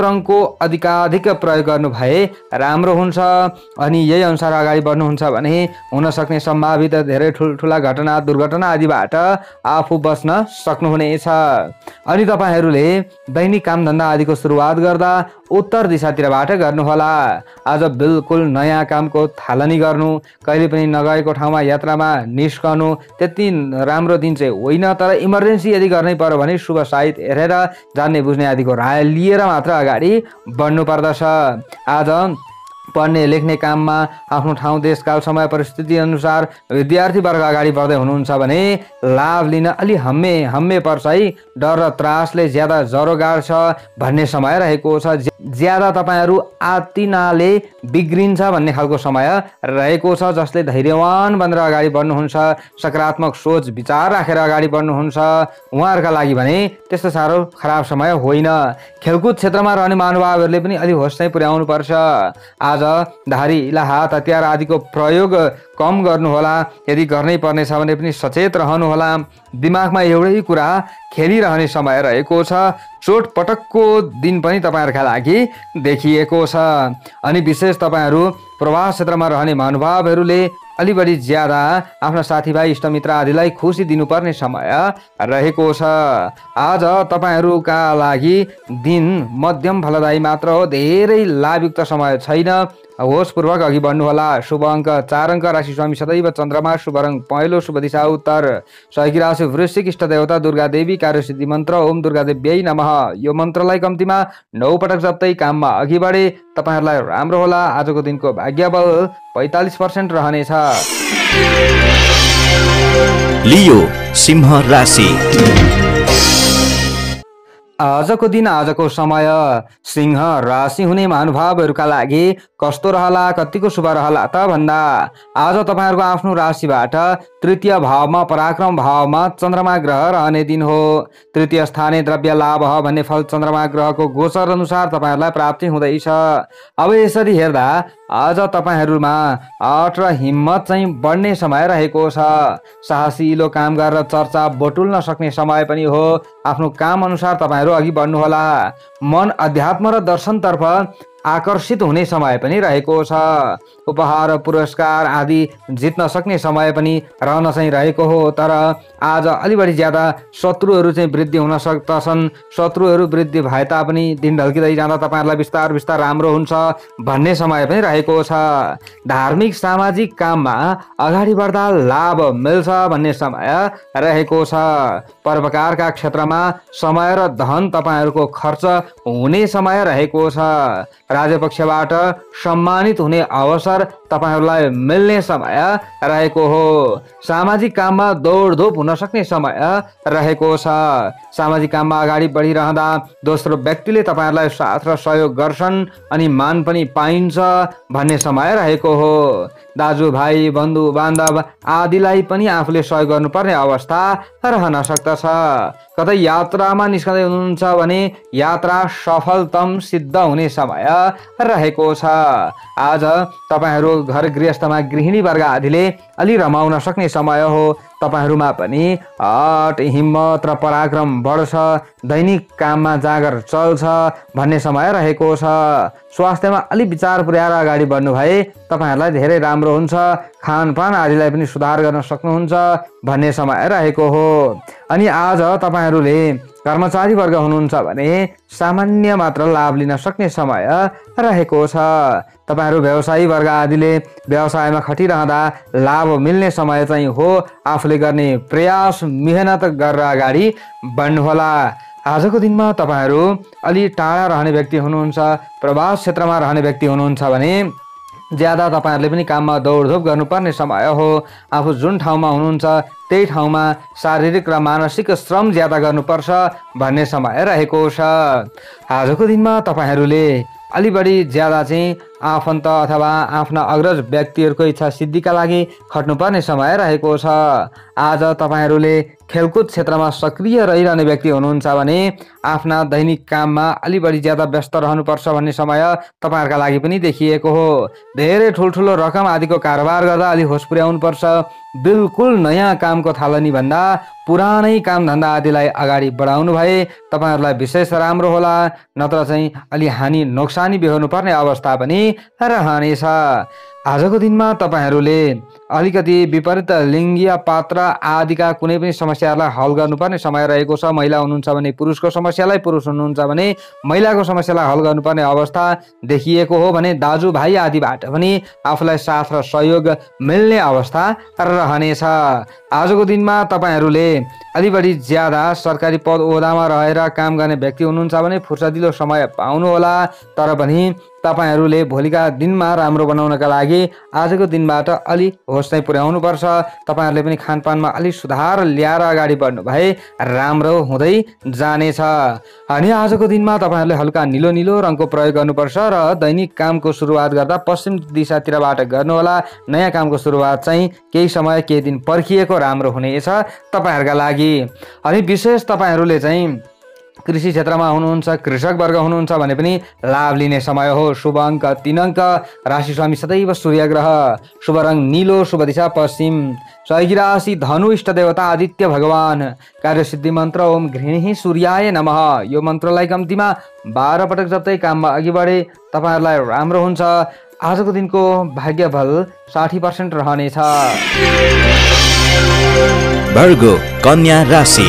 रङको अधिकाधिक प्रयोग गर्नु भए राम्रो हुन्छ। अनि यही अनुसार अगाडि बढ्नुहुन्छ भने हुन सक्ने सम्भावित धेरै ठुल्ठुला घटना दुर्घटना आदिबाट आफू बच्न सक्नुहुनेछ। अनि तपाईहरूले दैनिक कामधन्दा आदिको सुरुवात गर्दा उत्तर दिशातिरबाट गर्नुहोला। आज बिल्कुल नयाँ कामको थालनी गर्नु, कहिले पनि नगएको ठाउँमा यात्रामा निस्कनु त्यति राम्रो दिन चाहिँ होइन। तर इमर्जेन्सी यदि गर्नै पर्यो भने शुभ साइत हेरेर जान्ने बुझ्ने आदिको राय लिएर मात्र अगाडि बढ्नु पर्दछ। आज पढ्ने लेख्ने काममा आफ्नो ठाउँ देशकाल समय परिस्थिति अनुसार विद्यार्थी वर्ग अगाडि बढ्दै हुनुहुन्छ भने लाभ लिन अलि हम्मे पर्छ है। डर र त्रासले ज्यादा ज्वरो गाड्छ भन्ने समय रहेको छ। ज्यादा तपाईहरू आत्तिनाले बिग्रिन्छ भन्ने खालको समय रहेको छ। जसले धैर्यवान बनेर अगाडि बढ्नुहुन्छ, सकारात्मक सोच विचार राखेर अगाडि बढ्नुहुन्छ, उहाँहरूका लागि भने त्यस्तो साह्रो खराब समय होइन। खेलकुद क्षेत्रमा रहने महानुभावहरूले पनि अलि होस चाहिँ पुर्याउनु पर्छ। आज धारी हात हतियार आदिको प्रयोग कम गर्नुहोला। यदि गर्नै पर्ने छ भने पनि सचेत रहनुहोला। दिमागमा एउटै कुरा खेलिरहने समय रहेको छ। चोटपटकको दिन पनि तपाईहरूका लागि देखिएको छ। अनि विशेष तपाईहरू प्रवास क्षेत्रमा रहने महानुभावहरूले अलि बढी ज्यादा आफ्ना साथीभाइ इष्टमित्र आदिलाई खुसी दिनुपर्ने समय रहेको छ। आज तपाईहरूका लागि दिन मध्यम फलदायी मात्र हो, धेरै लाभयुक्त समय छैन। होसपूर्वक अघि बढ्नुहोला। शुभ अङ्क 4 अङ्क, राशि स्वामी सदैव चन्द्रमा, शुभ रङ पहेँलो, शुभ दिशा उत्तर, सहयोगी राशि वृश्चिक, इष्ट देवता दुर्गा देवी, कार्यसिद्धि मन्त्र ओम दुर्गा देव्यै नमः। यो मन्त्रलाई कम्तीमा 9 पटक जप्दै काममा अघि बढे तपाईहरूलाई राम्रो होला। आजको दिनको भाग्य बल 45% रहनेछ।
लियो सिंह राशि।
आजको दिन आजको समय सिंह राशि हुने महानुभावहरूका लागि कस्तो रहला, कतिको शुभ रहला त भन्दा आज तपाईहरूको आफ्नो राशिबाट तृतीय भावमा पराक्रम भावमा चन्द्रमा ग्रह रहने दिन हो। तृतीय स्थाने द्रव्य लाभ भन्ने फल चन्द्रमा ग्रहको गोचर अनुसार तपाईहरूलाई प्राप्ति हुँदैछ। अब यसरी हेर्दा आज तपाईहरूमा आँट र हिम्मत चाहिँ बढ्ने समय रहेको छ। साहसिलो काम गरेर चर्चा बटुल्न सक्ने समय पनि हो। आफ्नो काम अनुसार तपाईहरू अघि बढ्नुहोला। मन अध्यात्म र दर्शनतर्फ आकर्षित हुने समय पनि रहेको छ। उपहार पुरस्कार आदि जित्न सक्ने समय पनि रहन चाहिँ रहेको हो। तर आज अलि बढी ज्यादा शत्रुहरू चाहिँ वृद्धि हुन सक्दछन्। शत्रुहरू वृद्धि भए तापनि दिन ढल्किँदै जाँदा तपाईहरूलाई बिस्तार बिस्तार राम्रो हुन्छ भन्ने समय पनि रहेको छ। धार्मिक सामाजिक काममा अगाडि बढ्दा लाभ मिल्छ भन्ने समय रहेको छ। परोपकारका क्षेत्रमा समय र धन तपाईहरूको खर्च हुने समय रहेको छ। राज्यपक्षबाट सम्मानित हुने अवसर तपाईहरूलाई मिल्ने समय रहेको हो। सामाजिक काममा दौडधुप हुन सक्ने समय रहेको छ। सामाजिक काममा अगाडि बढिरहँदा दोस्रो व्यक्तिले तपाईहरूलाई साथ र सहयोग गर्छन् अनि मान पनि पाइन्छ भन्ने समय रहेको हो। दाजुभाइ बन्धु बान्धव आदिलाई पनि आफूले सहयोग गर्नुपर्ने अवस्था रहन सक्दछ। कतै यात्रामा निस्कँदै हुनुहुन्छ भने यात्रा सफलतम सिद्ध हुने समय रहेको छ। आज तपाईहरू घर गृहस्थमा गृहिणी वर्ग आदिले अलि रमाउन सक्ने समय हो। तपाईहरूमा पनि आँट हिम्मत र पराक्रम बढ्छ। दैनिक काममा जाँगर चल्छ भन्ने समय रहेको छ। स्वास्थ्यमा अलि विचार पुर्याएर अगाडि बढ्नु भए तपाईहरूलाई धेरै राम्रो हुन्छ। खानपान आदिलाई पनि सुधार गर्न सक्नुहुन्छ भन्ने समय रहेको हो। अनि आज तपाईहरूले कर्मचारी वर्ग हुनुहुन्छ भने सामान्य मात्र लाभ लिन सक्ने समय रहेको छ। तपाईहरू व्यवसायी वर्ग आदिले व्यवसायमा खटिरहँदा लाभ मिल्ने समय चाहिँ हो। आफूले गर्ने प्रयास मेहनत गरेर अगाडि बढ्नुहोला। आजको दिनमा तपाईहरू अलि टाढा रहने व्यक्ति हुनुहुन्छ, प्रवास क्षेत्रमा रहने व्यक्ति हुनुहुन्छ भने ज्यादा तपाईहरूले पनि काममा दौडधुप गर्नुपर्ने समय हो। आफू जुन ठाउँमा हुनुहुन्छ त्यही ठाउँमा शारीरिक र मानसिक श्रम ज्यादा गर्नुपर्छ भन्ने समय रहेको छ। आजको दिनमा तपाईहरूले अलि बढी ज्यादा चाहिँ आफन्त अथवा आफ्ना अग्रज व्यक्तिहरूको इच्छा सिद्धिका लागि खट्नुपर्ने समय रहेको छ। आज तपाईहरूले खेलकुद क्षेत्रमा सक्रिय रहिरहने व्यक्ति हुनुहुन्छ भने आफ्ना दैनिक काममा अलि बढी ज्यादा व्यस्त रहनुपर्छ भन्ने समय तपाईहरुका लागि पनि देखिएको हो। धेरै ठुलठुलो रकम आदिको कारोबार गर्दा अलि होस पुर्याउनुपर्छ। बिल्कुल नयाँ कामको थालनी भन्दा पुरानै काम धन्दा आदिलाई अगाडि बढाउनु भए तपाईहरुलाई विशेष राम्रो होला, नत्र चाहिँ अलि हानि नोक्सानी बेहोर्नु पर्ने अवस्था पनि रहनेछ। आजको दिनमा तपाईहरूले अलिकति विपरीत लिङ्गीय पात्र आदिका कुनै पनि समस्याहरूलाई हल गर्नुपर्ने समय रहेको छ। महिला हुनुहुन्छ भने पुरुषको समस्यालाई, पुरुष हुनुहुन्छ भने महिलाको समस्यालाई हल गर्नुपर्ने अवस्था देखिएको हो भने दाजुभाइ आदिबाट पनि आफूलाई साथ र सहयोग मिल्ने अवस्था रहनेछ। आजको दिनमा तपाईहरूले अलि बढी ज्यादा सरकारी पद ओहदामा रहेर काम गर्ने व्यक्ति हुनुहुन्छ भने फुर्सदिलो समय पाउनु होला। तर पनि तपाईहरूले भोलिका दिनमा राम्रो बनाउनका लागि आजको दिनबाट अलि होस चाहिँ पुर्याउनु पर्छ। तपाईहरूले पनि खानपानमा अलि सुधार ल्याएर अगाडि बढ्नु भए राम्रो हुँदै जानेछ। अनि आजको दिनमा तपाईहरूले हल्का निलो निलो रङको प्रयोग गर्नुपर्छ र दैनिक कामको सुरुवात गर्दा पश्चिम दिशातिरबाट गर्नुहोला। नयाँ कामको सुरुवात चाहिँ केही समय केही दिन पर्खिएको राम्रो हुनेछ तपाईहरुका लागि। अनि विशेष तपाईहरूले चाहिँ कृषि क्षेत्रमा हुनुहुन्छ, कृषक वर्ग हुनुहुन्छ भने पनि लाभ लिने समय हो। शुभ अङ्क 3 अङ्क, राशि स्वामी सदैव सूर्य ग्रह, शुभ रङ नीलो, शुभ दिशा पश्चिम, सहयोगी राशि धनु, इष्ट देवता आदित्य भगवान, कार्यसिद्धि मन्त्र ओम गृहिणी सूर्याय नमः। यो मन्त्रलाई कम्तीमा 12 पटक जप्दै काममा अघि बढे तपाईहरुलाई राम्रो हुन्छ। आजको दिनको भाग्य बल 60% रहनेछ।
वर्गो कन्या राशि।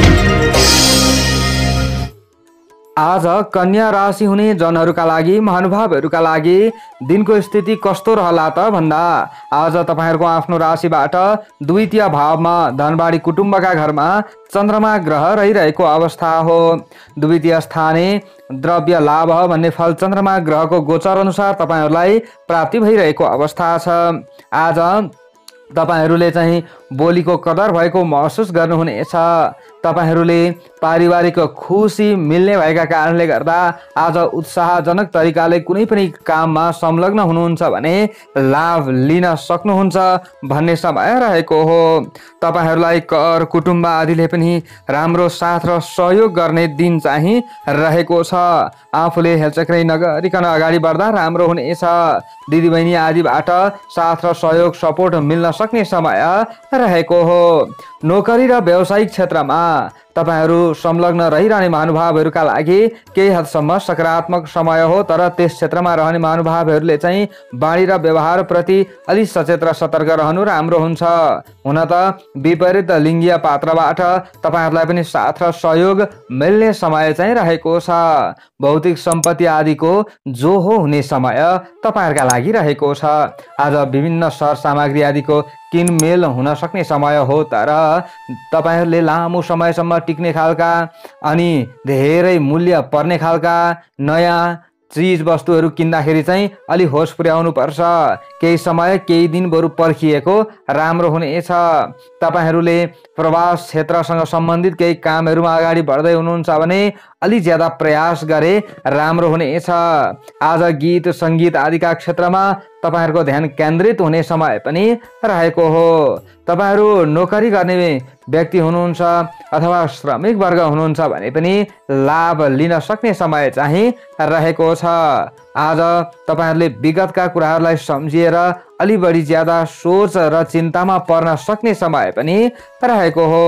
आज कन्या राशि हुने जनहरूका लागि, महानुभावहरूका लागि दिनको स्थिति कस्तो रहला त भन्दा आज तपाईहरुको आफ्नो राशिबाट द्वितीय भावमा धनबाडी कुटुम्बका घरमा चन्द्रमा ग्रह रहिरहेको अवस्था हो। द्वितीय स्थाने द्रव्य लाभ भन्ने फल चन्द्रमा ग्रहको गोचर अनुसार तपाईहरुलाई प्राप्ति भइरहेको अवस्था छ। आज तपाईहरुले चाहिँ बोलीको कदर भएको महसुस गर्नुहुनेछ। तपाईहरुले पारिवारिक खुसी मिल्ने भएका कारणले गर्दा आज उत्साहजनक तरिकाले कुनै पनि काममा संलग्न हुनुहुन्छ भने लाभ लिन सक्नुहुन्छ भन्ने समय रहेको हो। तपाईहरुलाई कर कुटुम्ब आदिले पनि राम्रो साथ र सहयोग गर्ने दिन चाहिँ रहेको छ। आफूले हेलचक्रै नगरिकन अगाडि बढ्दा राम्रो हुनेछ। दिदीबहिनी आदिबाट साथ र सहयोग सपोर्ट मिल्न सक्ने समय रहेको हो। नोकरी र व्यावसायिक क्षेत्रमा तपाईहरु संलग्न रहिरहने महानुभावहरूका लागि केही हदसम्म सकारात्मक समय हो। तर त्यस क्षेत्रमा रहने महानुभावहरूले चाहिँ बाणी र व्यवहार प्रति अलि सचेत र सतर्क रहनु राम्रो हुन्छ। हुन त विपरीत लिङ्गीय पात्रबाट तपाईहरुलाई पनि साथ र सहयोग मिल्ने समय चाहिँ रहेको छ। भौतिक सम्पत्ति आदिको जो हो हुने समय तपाईहरुका लागि रहेको छ। आज विभिन्न सरसामग्री आदिको किनमेल हुन सक्ने समय हो। तर तपाईहरुले लामो समयसम्म टिक्ने खालका अनि धेरै मूल्य पर्ने खालका नयाँ चीज वस्तुहरू किन्दाखेरि चाहिँ अलि होस पुर्याउनु पर्छ। केही समय केही दिन बरु पर्खिएको राम्रो हुनेछ। तपाईहरुले प्रवास क्षेत्रसँग सम्बन्धित केही कामहरूमा अगाडि बढ्दै हुनुहुन्छ भने अलि ज्यादा प्रयास गरे राम्रो हुनेछ। आज गीत सङ्गीत आदिका क्षेत्रमा तपाईहरुको ध्यान केन्द्रित हुने समय पनि रहेको हो। तपाईहरु नोकरी गर्ने व्यक्ति हुनुहुन्छ अथवा श्रमिक वर्ग हुनुहुन्छ भने पनि लाभ लिन सक्ने समय चाहिँ रहेको छ। आज तपाईहरुले विगतका कुराहरूलाई सम्झिएर अलि बढी ज्यादा सोच र चिन्तामा पर्न सक्ने समय पनि रहेको हो।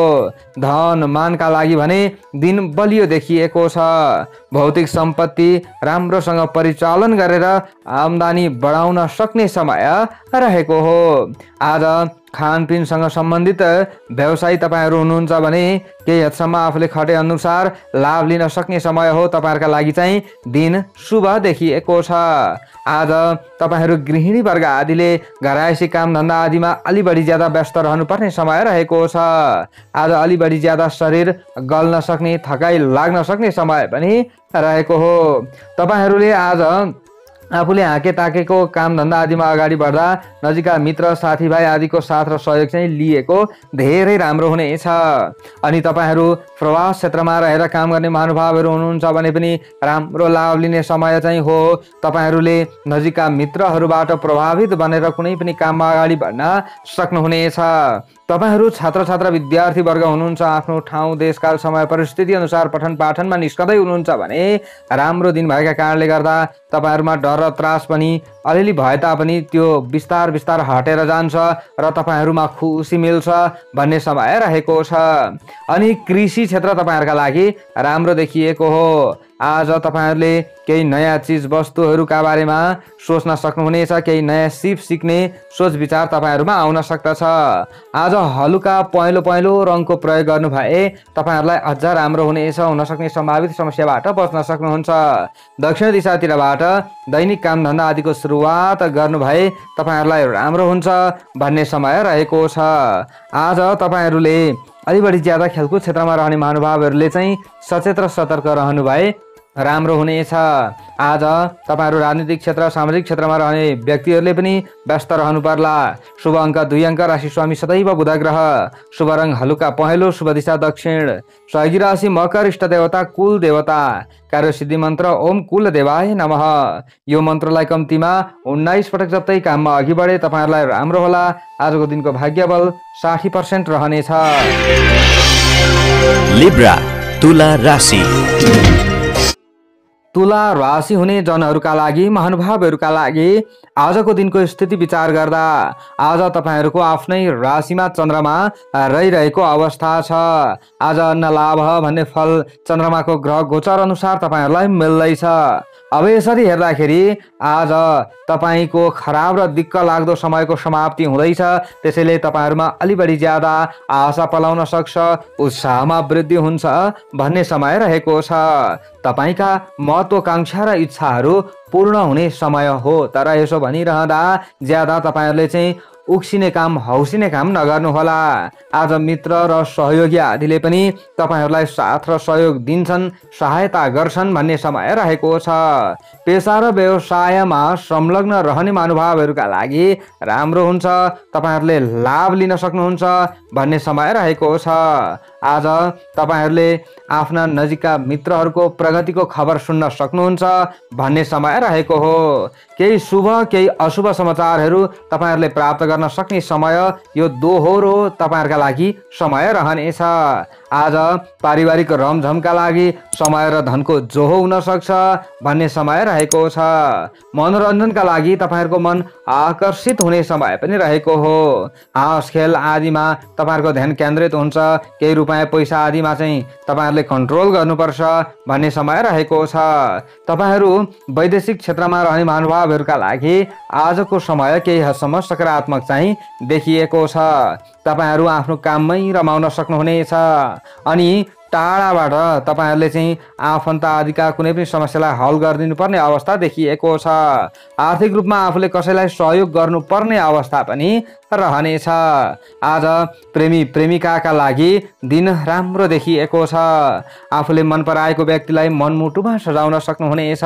धन मानका लागि भने दिन बलियो देखिएको छ। भौतिक सम्पत्ति राम्रोसँग परिचालन गरेर आम्दानी बढाउन सक्ने समय रहेको हो। आज खानपिनसँग सम्बन्धित व्यवसायी तपाईहरु हुनुहुन्छ भने केही हदसम्म आफूले खटे अनुसार लाभ लिन सक्ने समय हो। तपाईहरुका लागि चाहिँ दिन शुभ देखिएको छ। आज तपाईहरु गृहिणी वर्ग आदिले घरायसी काम धन्दा आदिमा अलि बढी ज्यादा व्यस्त रहनुपर्ने समय रहेको छ। आज अलि बढी ज्यादा शरीर गल्न सक्ने, थकाइ लाग्न सक्ने समय पनि रहेको हो। तपाईहरुले आज आफूले हाके ताकेको काम धन्दा आदिमा अगाडि बढ्दा नजिकका मित्र साथीभाइ आदिको साथ र सहयोग चाहिँ लिएको धेरै राम्रो हुनेछ। अनि तपाईहरू प्रवास क्षेत्रमा रहेर काम गर्ने महानुभावहरू हुनुहुन्छ भने पनि राम्रो लाभ लिने समय चाहिँ हो। तपाईहरूले नजिकका मित्रहरूबाट प्रभावित बनेर कुनै पनि काममा अगाडि बढ्न सक्नुहुनेछ। तपाईहरू छात्र छात्रा विद्यार्थी वर्ग हुनुहुन्छ, आफ्नो ठाउँ देशकाल समय परिस्थिति अनुसार पठन पाठनमा निस्कँदै हुनुहुन्छ भने राम्रो दिन भएका कारणले गर्दा तपाईहरूमा डर र त्रास पनि अलिअलि भए तापनि त्यो बिस्तार बिस्तार हटेर जान्छ र तपाईहरूमा खुसी मिल्छ भन्ने समय रहेको छ। अनि कृषि क्षेत्र तपाईहरूका लागि राम्रो देखिएको हो। आज तपाईहरूले केही नयाँ चिज वस्तुहरूका बारेमा सोच्न सक्नुहुनेछ, केही नयाँ सिप सिक्ने सोच विचार तपाईहरूमा आउन सक्दछ। आज हलुका पहेँलो पहेँलो रङको प्रयोग गर्नु भए तपाईहरूलाई अझ राम्रो हुनेछ। हुन सक्ने सम्भावित समस्याबाट बच्न सक्नुहुन्छ। दक्षिण दिशातिरबाट दैनिक काम धन्दा आदिको सुरुवात गर्नु भए तपाईहरूलाई राम्रो हुन्छ भन्ने समय रहेको छ। आज तपाईहरूले अलि बढी ज्यादा खेलकुद क्षेत्रमा रहने महानुभावहरूले चाहिँ सचेत र सतर्क रहनु भए राम्रो हुनेछ। आज तपाईहरू राजनीतिक क्षेत्र सामाजिक क्षेत्रमा रहने व्यक्तिहरूले पनि व्यस्त रहनु पर्ला। शुभ अङ्क 2 अङ्क, राशि स्वामी सदैव बुध ग्रह, शुभ रङ हलुका पहेँलो, शुभ दिशा दक्षिण, सहयोगी राशि मकर, इष्ट देवता कुल देवता, कार्य सिद्धि मन्त्र ओम कुल देवाय नमः। यो मन्त्रलाई कम्तीमा 19 पटक जप्दै काममा अघि बढे तपाईहरूलाई राम्रो होला। आजको दिनको भाग्य बल 60% रहनेछ।
लिब्रा तुला राशि।
तुला राशि हुने जनहरूका लागि महानुभावहरूका लागि आजको दिनको स्थिति विचार गर्दा आज तपाईहरूको आफ्नै राशिमा चन्द्रमा रहिरहेको अवस्था छ। आज अन्न लाभ भन्ने फल चन्द्रमाको ग्रह गोचर अनुसार तपाईहरूलाई मिल्दैछ। अब यसरी हेर्दाखेरि आज तपाईको खराब र दिक्क लाग्दो समयको समाप्ति हुँदैछ। त्यसैले तपाईहरूमा अलि बढी ज्यादा आशा पलाउन सक्छ, उत्साहमा वृद्धि हुन्छ भन्ने समय रहेको छ। तपाईका महत्वाकांक्षा र इच्छाहरू पूर्ण हुने समय हो। तर यसो भनिरहँदा ज्यादा तपाईहरूले चाहिँ उक्सिने काम हौसिने काम नगर्नुहोला। आज मित्र र सहयोगी आदिले पनि तपाईहरूलाई साथ र सहयोग दिन्छन्, सहायता गर्छन् भन्ने समय रहेको छ। पेसा र व्यवसायमा संलग्न रहने महानुभावहरूका लागि राम्रो हुन्छ। तपाईहरूले लाभ लिन सक्नुहुन्छ भन्ने समय रहेको छ। आज तपाईहरूले आफ्ना नजिकका मित्रहरूको प्रगतिको खबर सुन्न सक्नुहुन्छ भन्ने समय रहेको हो। केही शुभ केही अशुभ समाचारहरू तपाईहरूले प्राप्त गर्न सक्ने समय यो दोहोरो तपाईहरूका लागि समय रहनेछ। आज पारिवारिक रमझमका लागि समय र धनको जोहो हुन सक्छ भन्ने समय रहेको छ। मनोरञ्जनका लागि तपाईहरूको मन आकर्षित हुने समय पनि रहेको हो। हाँस खेल आदिमा तपाईहरूको ध्यान केन्द्रित हुन्छ। केही रुपियाँ पैसा आदिमा चाहिँ तपाईहरूले कन्ट्रोल गर्नुपर्छ भन्ने समय रहेको छ। तपाईहरू वैदेशिक क्षेत्रमा रहने महानुभावहरूका लागि आजको समय केही हदसम्म सकारात्मक चाहिँ देखिएको छ। तपाईहरू आफ्नो काममै रमाउन सक्नुहुनेछ। अनि टाढाबाट तपाईहरूले चाहिँ आफन्त आदिका कुनै पनि समस्यालाई हल गरिदिनु पर्ने अवस्था देखिएको छ। आर्थिक रूपमा आफूले कसैलाई सहयोग गर्नुपर्ने अवस्था पनि रहनेछ। आज प्रेमी प्रेमिकाका लागि दिन राम्रो देखिएको छ। आफूले मन पराएको व्यक्तिलाई मनमुटुमा सजाउन सक्नुहुनेछ।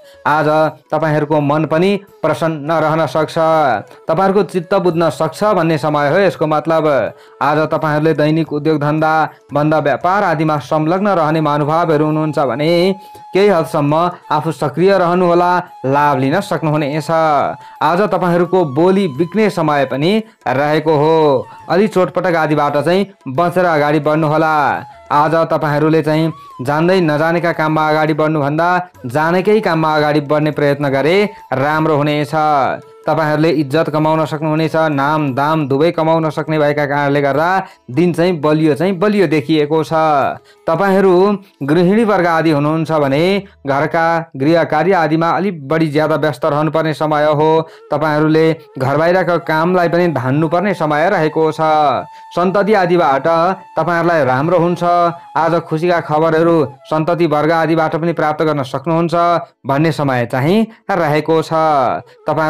आज तपाईहरूको मन पनि प्रसन्न रहन सक्छ। तपाईहरूको चित्त बुझ्न सक्छ भन्ने समय हो यसको मतलब। आज तपाईहरूले दैनिक उद्योग धन्दा बन्द व्यापार आदिमा संलग्न रहने महानुभावहरू हुनुहुन्छ भने केही हदसम्म आफू सक्रिय रहनुहोला, लाभ लिन सक्नुहुनेछ। आज तपाईहरूको बोली बिक्ने समय पनि रहेको हो। अलि चोटपटक आदिबाट चाहिँ बचेर अगाडि बढ्नुहोला। आज तपाईहरूले चाहिँ जान्दै नजानेका काममा अगाडि बढ्नुभन्दा जानेकै काममा अगाडि बढ्ने प्रयत्न गरे राम्रो हुनेछ। तपाईहरूले इज्जत कमाउन सक्नुहुनेछ, नाम दाम दुवै कमाउन सक्ने भएका कारणले गर्दा दिन चाहिँ बलियो देखिएको छ। तपाईहरू गृहिणी वर्ग आदि हुनुहुन्छ भने घरका गृह कार्य आदिमा अलिक बढी ज्यादा व्यस्त रहनुपर्ने समय हो। तपाईहरूले घर बाहिरका कामलाई पनि धान्नुपर्ने समय रहेको छ। सन्तति आदिबाट तपाईहरूलाई राम्रो हुन्छ। आज खुसीका खबरहरू सन्तति वर्ग आदिबाट पनि प्राप्त गर्न सक्नुहुन्छ भन्ने समय चाहिँ रहेको छ। तपाईहरूले हलुका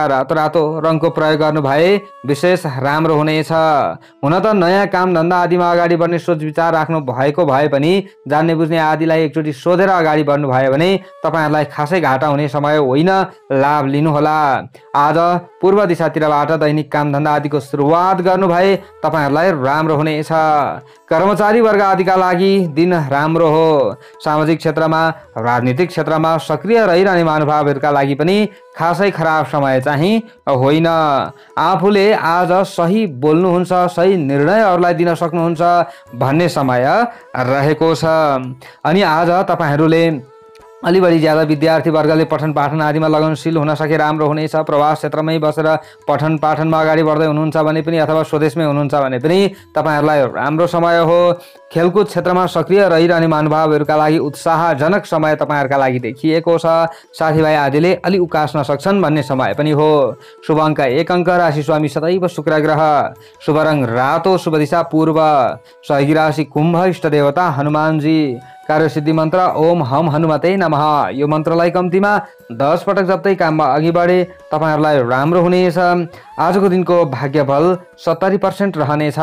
रातो रातो रङको प्रयोग गर्नु भए विशेष राम्रो हुनेछ। हुन त नयाँ काम धन्दा आदिमा अगाडि बढ्ने सोच विचार राख्नु भएको भए पनि जान्ने बुझ्ने आदिलाई एकचोटि सोधेर अगाडि बढ्नु भयो भने तपाईहरुलाई खासै घाटा हुने समय होइन, लाभ लिनुहोला। आज पूर्व दिशातिरबाट दैनिक काम धन्दा आदिको सुरुवात गर्नु भए तपाईहरुलाई राम्रो हुनेछ। कर्मचारी वर्ग आदिका लागि दिन राम्रो हो। सामाजिक क्षेत्रमा राजनीतिक क्षेत्रमा सक्रिय रहिरहने महानुभावहरुका लागि पनि खासै खराब समय चाहिँ होइन। आफूले आज सही बोल्नुहुन्छ, सही निर्णयहरुलाई दिन सक्नुहुन्छ भन्ने समय रहेको छ। अनि आज तपाईहरुले अलि बढी ज्यादा विद्यार्थी वर्गले पठन पाठन आदिमा लगनशील हुन सके राम्रो हुनेछ। प्रवास क्षेत्रमै बसेर पठन पाठनमा अगाडि बढ्दै हुनुहुन्छ भने पनि अथवा स्वदेशमै हुनुहुन्छ भने पनि तपाईहरुलाई राम्रो समय हो। खेलकुद क्षेत्रमा सक्रिय रहिरहने महानुभावहरुका लागि उत्साहजनक समय तपाईहरुका लागि देखिएको छ। साथीभाइ आदिले अलि उकास्न सक्छन् भन्ने समय पनि हो। शुभ अङ्क 1 अङ्क, राशि स्वामी सदैव शुक्र ग्रह, शुभ रङ रातो, शुभ दिशा पूर्व, सहयोगी राशि कुम्भ, इष्ट देवता हनुमानजी, कार्यसिद्धि मन्त्र ओम हम हनुमते नमः। यो मन्त्रलाई कम्तीमा 10 पटक जप्दै काममा अघि बढे तपाईहरुलाई राम्रो हुनेछ। आजको दिनको भाग्यफल 70% रहनेछ।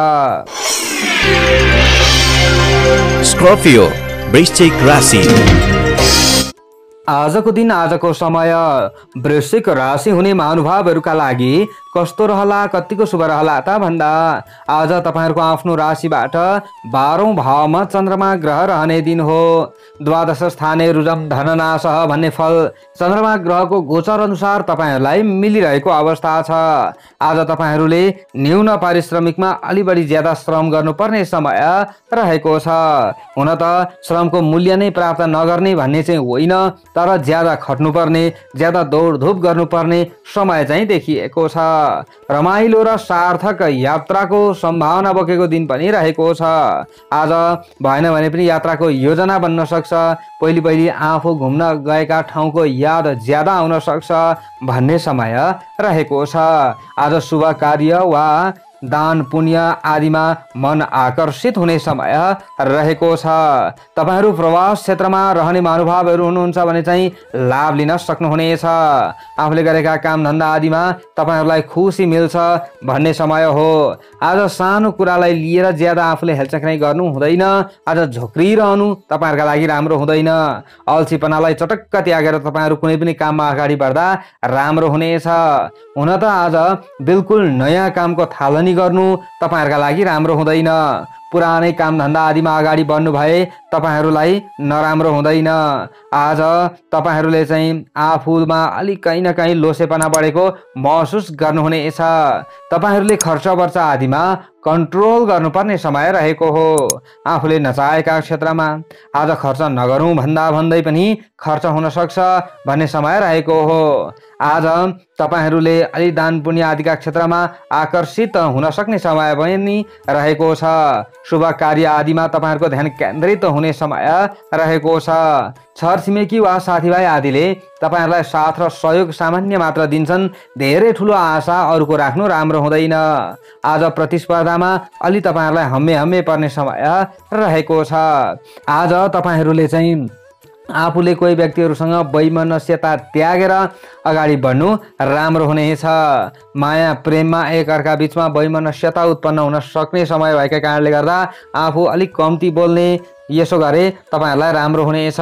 स्कर्पियो वृश्चिक राशि।
आजको दिन आजको समय वृश्चिक राशि हुने महानुभावहरुका लागि कस्तो रहला, कतिको शुभ रहला त भन्दा आज तपाईहरुको आफ्नो राशिबाट 12औं भावमा चन्द्रमा ग्रह रहने दिन हो। द्वादश स्थाने रुजम धननाश भन्ने फल चन्द्रमा ग्रहको गोचर अनुसार तपाईहरुलाई मिलिरहेको अवस्था छ। आज तपाईहरुले न्यून पारिश्रमिकमा अलि बढी ज्यादा श्रम गर्नुपर्ने समय रहेको छ। हुन त श्रमको मूल्य नै प्राप्त नगर्ने भन्ने चाहिँ होइन, तर ज्यादा खट्नुपर्ने, ज्यादा दौडधुप गर्नुपर्ने समय चाहिँ देखिएको छ। रमाइलो र सार्थक यात्राको सम्भावना बोकेको दिन पनि रहेको छ। आज भएन भने पनि यात्राको योजना बन्न सक्छ। पहिले आफू घुम्न गएका ठाउँको याद ज्यादा आउन सक्छ भन्ने समय रहेको छ। आज शुभ कार्य वा दान पुण्य आदिमा मन आकर्षित हुने समय रहेको छ। तपाईहरु प्रवास क्षेत्रमा रहने महानुभावहरु हुनुहुन्छ भने चाहिँ लाभ लिन सक्नुहुनेछ। आफूले गरेका काम धन्दा आदिमा तपाईहरुलाई खुसी मिल्छ भन्ने समय हो। आज सानो कुरालाई लिएर ज्यादा आफूले हेलचक्राइ गर्नु हुँदैन। आज झोक्रिरहनु तपाईहरुका लागि राम्रो हुँदैन। अल्छीपनालाई चटक्क त्यागेर तपाईहरु कुनै पनि काममा अगाडि बढ्दा राम्रो हुनेछ। हुन त आज बिल्कुल नयाँ कामको थालनी गर्नु तपाईहरुका लागि राम्रो हुँदैन। पुरानै काम धन्दा आदिमा अगाडि बढ्नु भए तपाईहरुलाई नराम्रो हुँदैन। आज तपाईहरुले चाहिँ आफूमा अलि कहीँ न कहीँ लोसेपना बढेको महसुस गर्नुहुनेछ। तपाईहरुले खर्च वर्च आदिमा कन्ट्रोल गर्नुपर्ने समय रहेको हो। आफूले नचाहेका क्षेत्रमा आज खर्च नगरौँ भन्दै पनि खर्च हुन सक्छ भन्ने समय रहेको हो। आज तपाईहरुले अलि दान पुण्य आदिका क्षेत्रमा आकर्षित हुन सक्ने समय पनि रहेको छ। शुभ कार्य आदिमा तपाईहरुको ध्यान केन्द्रित हुने समय रहेको छ। छरछिमेकी वा साथीभाइ आदिले तपाईहरुलाई साथ र सहयोग सामान्य मात्र दिन्छन्। धेरै ठुलो आशा अरूको राख्नु राम्रो हुँदैन। आज प्रतिस्पर्धामा अलि तपाईहरुलाई हम्मे पर्ने समय रहेको छ। आज तपाईहरुले चाहिँ आफूले कोही व्यक्तिहरुसँग वैमनस्यता त्यागेर अगाडि बढ्नु राम्रो हुनेछ। माया प्रेममा एक अर्का बीचमा वैमनस्यता उत्पन्न हुन सक्ने समय भएका कारणले गर्दा आफू अलिक कम्ती बोल्ने, यसो गरे तपाईहरुलाई राम्रो हुनेछ।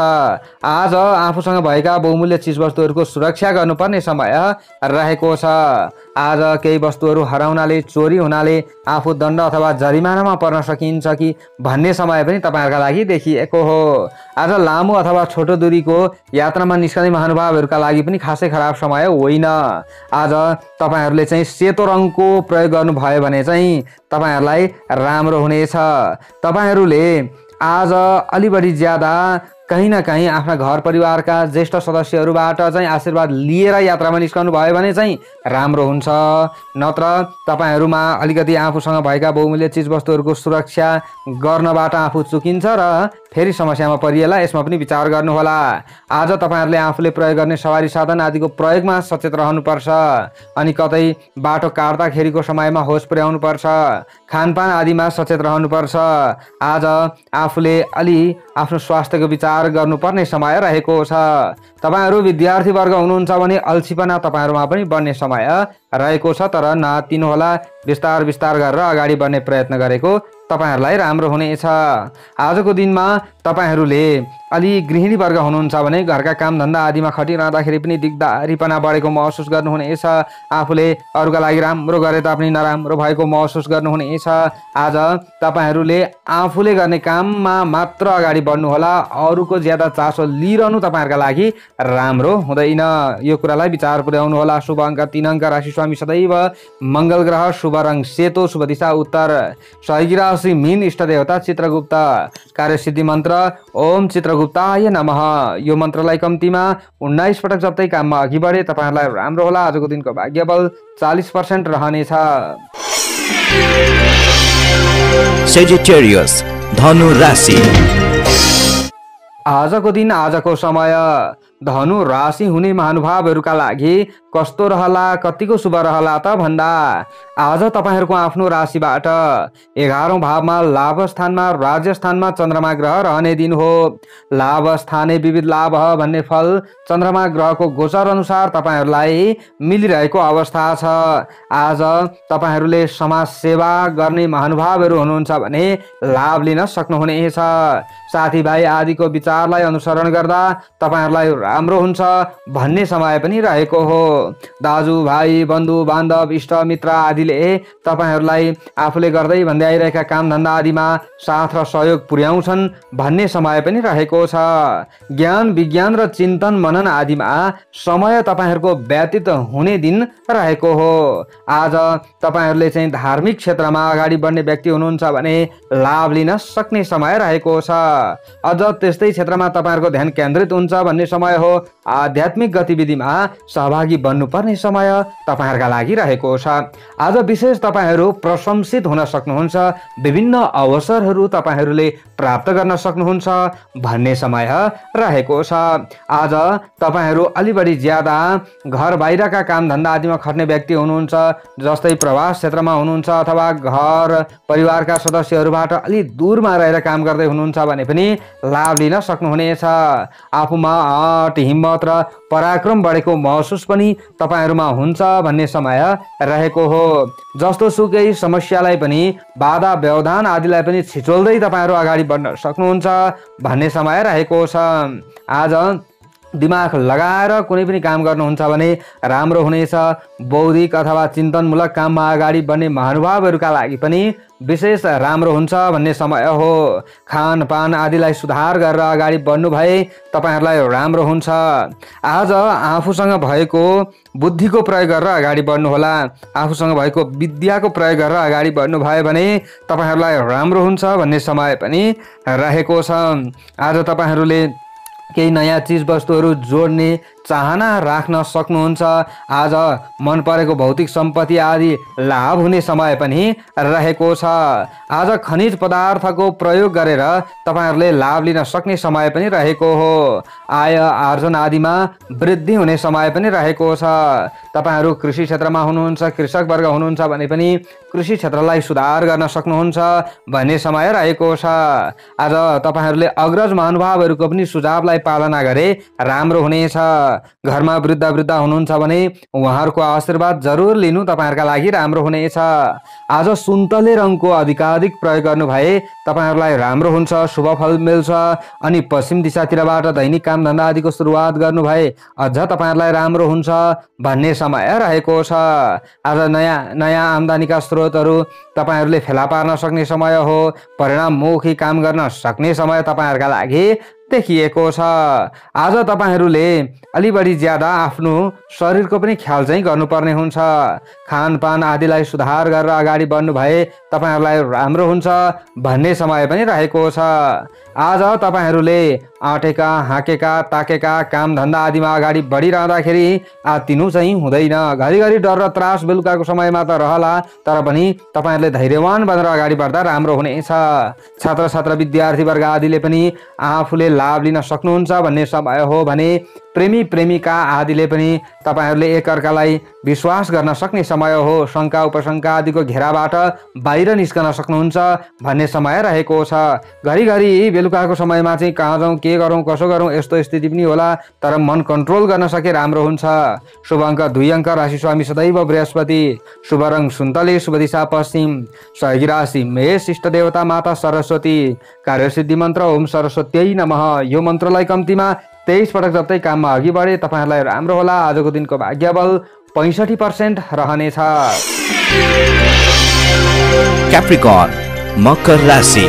आज आफूसँग भएका बहुमूल्य चीजवस्तुहरुको सुरक्षा गर्नुपर्ने समय रहेको छ। आज केही वस्तुहरु हराउनाले, चोरी हुनाले आफू दण्ड अथवा जरिमानामा पर्न सकिन्छ कि भन्ने समय पनि तपाईहरुका लागि देखिएको हो। आज लामो अथवा छोटो दूरीको यात्रामा निस्कने महानुभावहरुका लागि पनि खासै खराब समय होइन। आज तपाईहरुले चाहिँ सेतो रङको प्रयोग गर्नु भयो भने चाहिँ तपाईहरुलाई राम्रो हुनेछ। तपाईहरुले आज अलि बढी ज्यादा कहीं न कहीं आफ्ना घर परिवारका ज्येष्ठ सदस्यहरूबाट चाहिँ आशीर्वाद लिएर यात्रामा निस्कनु भयो भने चाहिँ राम्रो हुन्छ। नत्र तपाईहरुमा अलिकति आफूसँग भएका बहुमूल्य चीजवस्तुहरुको सुरक्षा गर्नबाट आफू चुकिन्छ र फेरि समस्यामा परिएला। यसमा पनि विचार गर्नुहोला। आज तपाईहरुले आफूले प्रयोग गर्ने सवारी साधन आदिको प्रयोगमा सचेत रहनुपर्छ। अनि कतै बाटो काट्दाखेरिको समयमा होस पुर्याउनु पर्छ। खानपान आदिमा सचेत रहनुपर्छ। आज आफूले अलि आफ्नो स्वास्थ्यको विचार सुधार गर्नुपर्ने समय रहेको छ। तपाईहरू विद्यार्थी वर्ग हुनुहुन्छ भने अल्छीपना तपाईहरूमा पनि बढ्ने समय रहेको छ, तर नतिनुहोला। बिस्तार बिस्तार गरेर अगाडि बढ्ने प्रयत्न गरेको तपाईहरूलाई राम्रो हुनेछ। आजको दिनमा तपाईहरूले अलि गृहिणी वर्ग हुनुहुन्छ भने घरका कामधन्दा आदिमा खटिरहँदाखेरि पनि दिगदारीपना बढेको महसुस गर्नुहुनेछ। आफूले अरूका लागि राम्रो गरे तापनि नराम्रो भएको महसुस गर्नुहुनेछ। आज तपाईहरूले आफूले गर्ने काममा मात्र अगाडि बढ्नुहोला। अरूको ज्यादा चासो लिइरहनु तपाईँहरूका लागि राम्रो हुँदैन। यो कुरालाई विचार पुर्याउनुहोला। शुभ अङ्क 3 अङ्क, राशि स्वामी सदैव मङ्गल ग्रह, शुभ रङ सेतो, शुभ दिशा उत्तर, सहयोगी राशि मीन, इष्ट देवता चित्रगुप्त, कार्यसिद्धि मन्त्र ओम चित्रगुप्ताय नमः। यो मन्त्रलाई कम्तीमा 19 पटक जप्दै काममा अघि बढे तपाईहरूलाई राम्रो होला। आजको दिनको भाग्यबल 40% रहनेछ।
सेजिटेरियस धनु राशि।
आजको दिन, आजको समय धनु राशि हुने महानुभावहरूका लागि कस्तो रहला, कतिको शुभ रहला त भन्दा आज तपाईहरूको आफ्नो राशिबाट 11औं भावमा लाभ स्थानमा, राज्य स्थानमा चन्द्रमा ग्रह रहने दिन हो। लाभ स्थाने विविध लाभ भन्ने फल चन्द्रमा ग्रहको गोचर अनुसार तपाईँहरूलाई मिलिरहेको अवस्था छ। आज तपाईँहरूले समाज सेवा गर्ने महानुभावहरू हुनुहुन्छ भने लाभ लिन सक्नुहुनेछ। साथीभाइ आदिको विचारलाई अनुसरण गर्दा तपाईँहरूलाई राम्रो हुन्छ भन्ने समय पनि रहेको हो। दाजुभाइ, बन्धु बान्धव, इष्ट मित्र आदिले तपाईहरूलाई आफूले गर्दै भन्दै आइरहेका कामधन्दा आदिमा साथ र सहयोग पुर्याउँछन् भन्ने समय पनि रहेको छ। ज्ञान विज्ञान र चिन्तन मनन आदिमा समय तपाईँहरूको व्यतीत हुने दिन रहेको हो। आज तपाईँहरूले चाहिँ धार्मिक क्षेत्रमा अगाडि बढ्ने व्यक्ति हुनुहुन्छ भने लाभ लिन सक्ने समय रहेको छ। अझ त्यस्तै क्षेत्रमा तपाईँहरूको ध्यान केन्द्रित हुन्छ भन्ने समय हो। आध्यात्मिक गतिविधिमा सहभागी बन्नुपर्ने समय तपाईँहरूका लागि रहेको छ। आज विशेष तपाईँहरू प्रशंसित हुन सक्नुहुन्छ। विभिन्न अवसरहरू तपाईँहरूले प्राप्त गर्न सक्नुहुन्छ भन्ने समय रहेको छ। आज तपाईँहरू अलि बढी ज्यादा घर बाहिरका कामधन्दा आदिमा खट्ने व्यक्ति हुनुहुन्छ, जस्तै प्रवास क्षेत्रमा हुनुहुन्छ अथवा घर परिवारका सदस्यहरूबाट अलि दूरमा रहेर काम गर्दै हुनुहुन्छ भने पनि लाभ लिन सक्नुहुनेछ। आफूमा आँट, हिम्मत र पराक्रम बढेको महसुस पनि तपाईँहरूमा हुन्छ भन्ने समय रहेको हो। जस्तो सुकै समस्यालाई पनि, बाधा व्यवधान आदिलाई पनि छिचोल्दै तपाईँहरू अगाडि बढ्न सक्नुहुन्छ भन्ने समय रहेको छ। आज दिमाग लगाएर कुनै पनि काम गर्नुहुन्छ भने राम्रो हुनेछ। बौद्धिक अथवा चिन्तनमूलक काममा अगाडि बढ्ने महानुभावहरूका लागि पनि विशेष राम्रो हुन्छ भन्ने समय हो। खानपान आदिलाई सुधार गरेर अगाडि बढ्नु भए तपाईँहरूलाई राम्रो हुन्छ। आज आफूसँग भएको बुद्धिको प्रयोग गरेर अगाडि बढ्नुहोला। आफूसँग भएको विद्याको प्रयोग गरेर अगाडि बढ्नु भयो भने तपाईँहरूलाई राम्रो हुन्छ भन्ने समय पनि रहेको छ। आज तपाईँहरूले केही नयाँ चिज वस्तुहरू जोड्ने चाहना राख्न सक्नुहुन्छ। आज मन परेको भौतिक सम्पत्ति आदि लाभ हुने समय पनि रहेको छ। आज खनिज पदार्थको प्रयोग गरेर तपाईहरूले लाभ लिन सक्ने समय पनि रहेको हो। आय आर्जन आदिमा वृद्धि हुने समय पनि रहेको छ। तपाईहरू कृषि क्षेत्रमा हुनुहुन्छ, कृषक वर्ग हुनुहुन्छ भने पनि कृषि क्षेत्रलाई सुधार गर्न सक्नुहुन्छ भन्ने समय रहेको छ। आज तपाईहरूले अग्रज महानुभावहरूको पनि सुझावलाई पालना गरे राम्रो हुनेछ। घरमा वृद्ध हुनुहुन्छ भने उहाँहरूको आशीर्वाद जरुर लिनु तपाईहरुका लागि राम्रो हुनेछ। आज सुन्तले रङको अधिकाधिक प्रयोग गर्नु भए तपाईहरुलाई राम्रो हुन्छ, शुभ फल मिल्छ। अनि पश्चिम दिशातिरबाट दैनिक काम धन्दा आदिको सुरुवात गर्नु भए अझ तपाईहरुलाई राम्रो हुन्छ भन्ने समय रहेको छ। आज नयाँ आम्दानीका स्रोतहरू तपाईहरुले फेला पार्न सक्ने समय हो। परिणाममुखी काम गर्न सक्ने समय तपाईहरुका लागि देखिएको छ। आज तपाईहरुले अलि बढी ज्यादा आफ्नो शरीरको पनि ख्याल चाहिँ गर्नुपर्ने हुन्छ। खानपान आदिलाई सुधार गरेर अगाडि बढ्नु भए तपाईहरुलाई राम्रो हुन्छ भन्ने समय पनि रहेको छ। आज तपाईहरुले आँटेका, हाँकेका, ताकेका काम धन्दा आदिमा अगाडि बढिरहँदाखेरि आत्तिनु चाहिँ हुँदैन। घरिघरि डर र त्रास बेलुकाको समयमा त रहला, तर पनि तपाईहरुले धैर्यवान बनेर अगाडि बढ्दा राम्रो हुनेछ। छात्र छात्रा विद्यार्थी वर्ग आदिले पनि आफूले लाभ लिन सक्नुहुन्छ भन्ने समय हो भने प्रेमी प्रेमिका आदिले पनि तपाईहरुले एकअर्कालाई विश्वास गर्न सक्ने समय हो। शंका उपशंका आदिको घेराबाट बाहिर निस्कन सक्नुहुन्छ भन्ने समय रहेको छ। घरिघरि बेलुकाको समयमा चाहिँ कहाँ जाउँ, के गरौँ, कसो गरौँ यस्तो स्थिति पनि होला, तर मन कन्ट्रोल गर्न सके राम्रो हुन्छ। शुभ अङ्क 2 अङ्क, राशि स्वामी सदैव बृहस्पति, शुभ रङ सुन्तले, शुभ दिशा पश्चिम, सहयोगी राशि मेष, इष्ट देवता माता सरस्वती, कार्यसिद्धि मन्त्र ओम सरस्वत्यै नमः। यो मन्त्रलाई कम्तीमा 23 पटक जप्दै काममा अघि बढे तपाईहरुलाई राम्रो होला। आजको दिनको भाग्यबल 65% रहनेछ।
Capricorn, मकर राशि।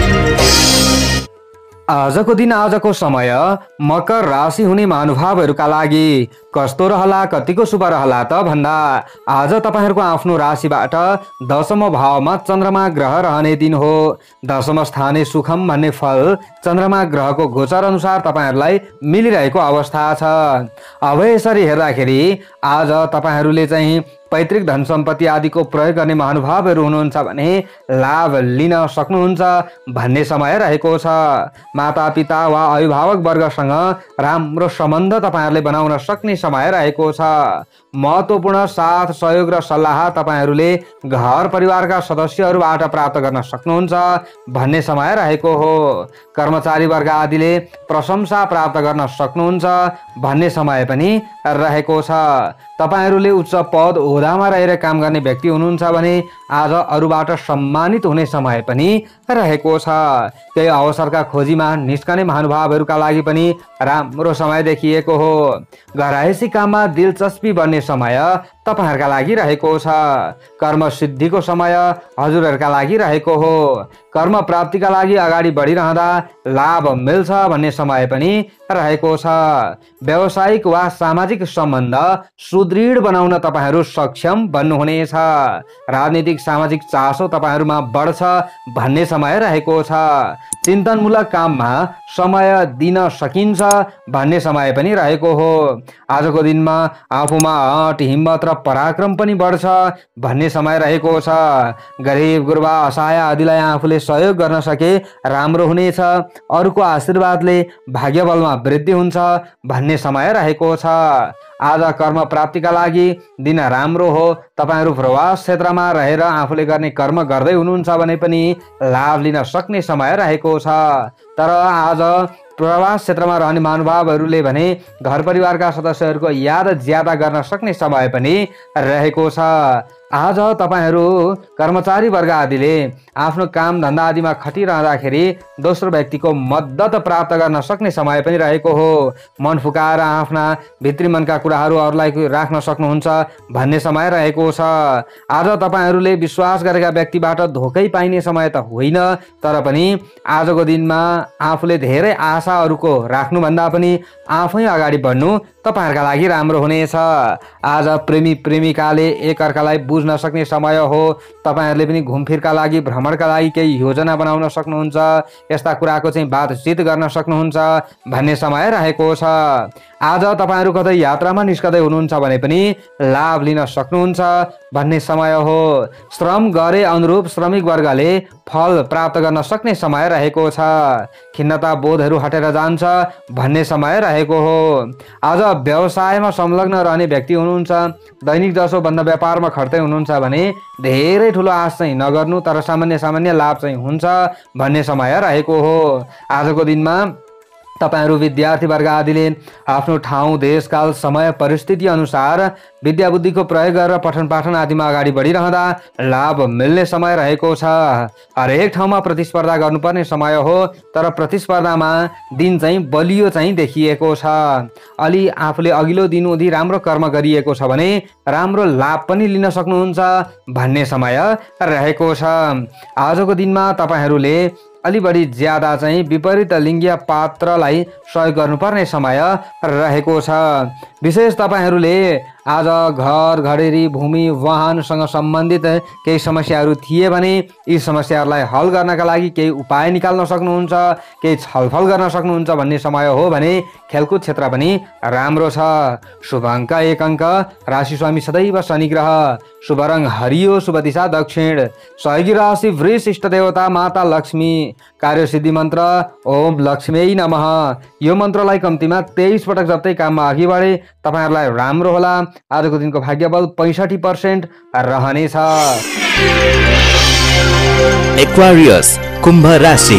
आजको दिन आजको समय मकर राशि हुने महानुभावहरूका लागि कस्तो रहला, कतिको शुभ रहला त भन्दा आज तपाईहरुको आफ्नो राशिबाट 10औं भावमा चन्द्रमा ग्रह रहने दिन हो। 10औं स्थाने सुखम भन्ने फल चन्द्रमा ग्रहको गोचर अनुसार तपाईहरुलाई मिलिरहेको अवस्था छ। अब यसरी हेर्दाखेरि आज तपाईहरुले चाहिँ पैतृक धन सम्पत्ति आदिको प्रयोग गर्ने महानुभावहरू हुनुहुन्छ भने लाभ लिन सक्नुहुन्छ भन्ने समय रहेको छ। मातापिता वा अभिभावक वर्गसँग राम्रो सम्बन्ध तपाईहरुले बनाउन सक्ने समय रहेको छ। महत्त्वपूर्ण साथ सहयोग र सल्लाह तपाईहरुले घर परिवारका सदस्यहरूबाट प्राप्त गर्न सक्नुहुन्छ भन्ने समय रहेको हो। कर्मचारी वर्ग आदिले प्रशंसा प्राप्त गर्न सक्नुहुन्छ भन्ने समय पनि रहेको छ। तपाईहरुले उच्च पद ओहदामा रहेर काम गर्ने व्यक्ति हुनुहुन्छ भने आज अरूबाट सम्मानित हुने समय पनि रहेको छ। केही अवसरका खोजीमा निस्कने महानुभावहरूका लागि पनि राम्रो समय देखिएको हो। घरायसी काममा दिलचस्पी बढ्ने समय तपाईहरुका लागि रहेको छ। कर्म सिद्धिको समय हजुरहरुका लागि रहेको हो। कर्म प्राप्तिका लागि अगाडि बढिरहँदा लाभ मिल्छ भन्ने समय पनि रहेको छ। व्यावसायिक वा सामाजिक सम्बन्ध सुदृढ बनाउन तपाईहरु सक्षम बन्नुहुनेछ। राजनीतिक सामाजिक चासो तपाईहरुमा बढ्छ भन्ने समय रहेको छ। चिन्तनमूलक काममा समय दिन सकिन्छ भन्ने समय पनि रहेको हो। आजको दिनमा आफूमा आँट, हिम्मत र पराक्रम पनि बढ्छ भन्ने समय रहेको छ। गरिब गुरुबा असहाय आदिलाई आफूले सहयोग गर्न सके राम्रो हुनेछ। अरूको आशीर्वादले भाग्यबलमा वृद्धि हुन्छ भन्ने समय रहेको छ। आज कर्म प्राप्तिका लागि दिन राम्रो हो। तपाईहरु प्रवास क्षेत्रमा रहेर आफूले गर्ने कर्म गर्दै हुनुहुन्छ भने पनि लाभ लिन सक्ने समय रहेको छ। तर आज प्रवास क्षेत्रमा रहने महानुभावहरूले भने घर परिवारका सदस्यहरूको याद ज्यादा गर्न सक्ने समय पनि रहेको छ। आज तपाईहरु कर्मचारी वर्ग आदिले आफ्नो काम धन्दा आदिमा खटिरहँदाखेरि दोस्रो व्यक्तिको मद्दत प्राप्त गर्न सक्ने समय पनि रहेको हो। मन फुकाएर आफ्ना भित्री मनका कुराहरू अरूलाई राख्न सक्नुहुन्छ भन्ने समय रहेको छ। आज तपाईहरुले विश्वास गरेका व्यक्तिबाट धोकै पाइने समय त होइन, तर पनि आजको दिनमा आफूले धेरै आशाहरूको राख्नुभन्दा पनि आफै अगाडि बढ्नु तपाईहरुका लागि राम्रो हुनेछ। आज प्रेमी प्रेमिकाले एकअर्कालाई बुझ्न सक्ने समय हो। तपाईहरुले पनि घुमफिरका लागि, भ्रमणका लागि केही योजना बनाउन सक्नुहुन्छ। यस्ता कुराको चाहिँ बातचित गर्न सक्नुहुन्छ भन्ने समय रहेको छ। आज तपाईहरु कतै यात्रामा निस्कदै हुनुहुन्छ भने पनि लाभ लिन सक्नुहुन्छ भन्ने समय हो। श्रम गरे अनुरूप श्रमिक वर्गले फल प्राप्त गर्न सक्ने समय रहेको छ। खिन्नता बोधहरू हटेर जान्छ भन्ने समय रहेको हो। आज व्यवसायमा संलग्न रहने व्यक्ति हुनुहुन्छ, दैनिक जसो भन्दा व्यापारमा खट्दै हुनुहुन्छ भने धेरै ठुलो आश चाहिँ नगर्नु, तर सामान्य लाभ चाहिँ हुन्छ भन्ने समय रहेको हो। आजको दिनमा तपाईहरु विद्यार्थी वर्ग आदिले आफ्नो ठाउँ, देश, काल, समय, परिस्थिति अनुसार विद्या बुद्धिको प्रयोग गरेर पठन पाठन आदिमा अगाडि बढिरहँदा लाभ मिल्ने समय रहेको छ। हरेक ठाउँमा प्रतिस्पर्धा गर्नुपर्ने समय हो, तर प्रतिस्पर्धामा दिन चाहिँ बलियो चाहिँ देखिएको छ। अलि आफूले अघिल्लो दिनउदी राम्रो कर्म गरिएको छ भने राम्रो लाभ पनि लिन सक्नुहुन्छ भन्ने समय रहेको छ। आजको दिनमा तपाईहरुले अलि बढी ज्यादा चाहिँ विपरीत लिङ्गीय पात्रलाई सहयोग गर्नुपर्ने समय रहेको छ। विशेष तपाईहरूले आज घर घडेरी भूमि वाहनसँग सम्बन्धित केही समस्याहरू थिए भने यी समस्याहरूलाई हल गर्नका लागि केही उपाय निकाल्न सक्नुहुन्छ, केही छलफल गर्न सक्नुहुन्छ भन्ने समय हो भने खेलकुद क्षेत्र पनि राम्रो छ। शुभ अङ्क 1 अङ्क, राशि स्वामी सदैव शनि ग्रह, शुभ रङ हरियो, शुभ दिशा दक्षिण, सहयोगी राशि वृष, इष्ट देवता माता लक्ष्मी, कार्यसिद्धि मन्त्र ओम लक्ष्मी नमः। यो मन्त्रलाई कम्तीमा 23 पटक जप्दै काममा अघि बढे तपाईहरूलाई राम्रो होला। आजको दिनको भाग्यबल 65% रहनेछ।
एक्वारियस कुम्भ राशि।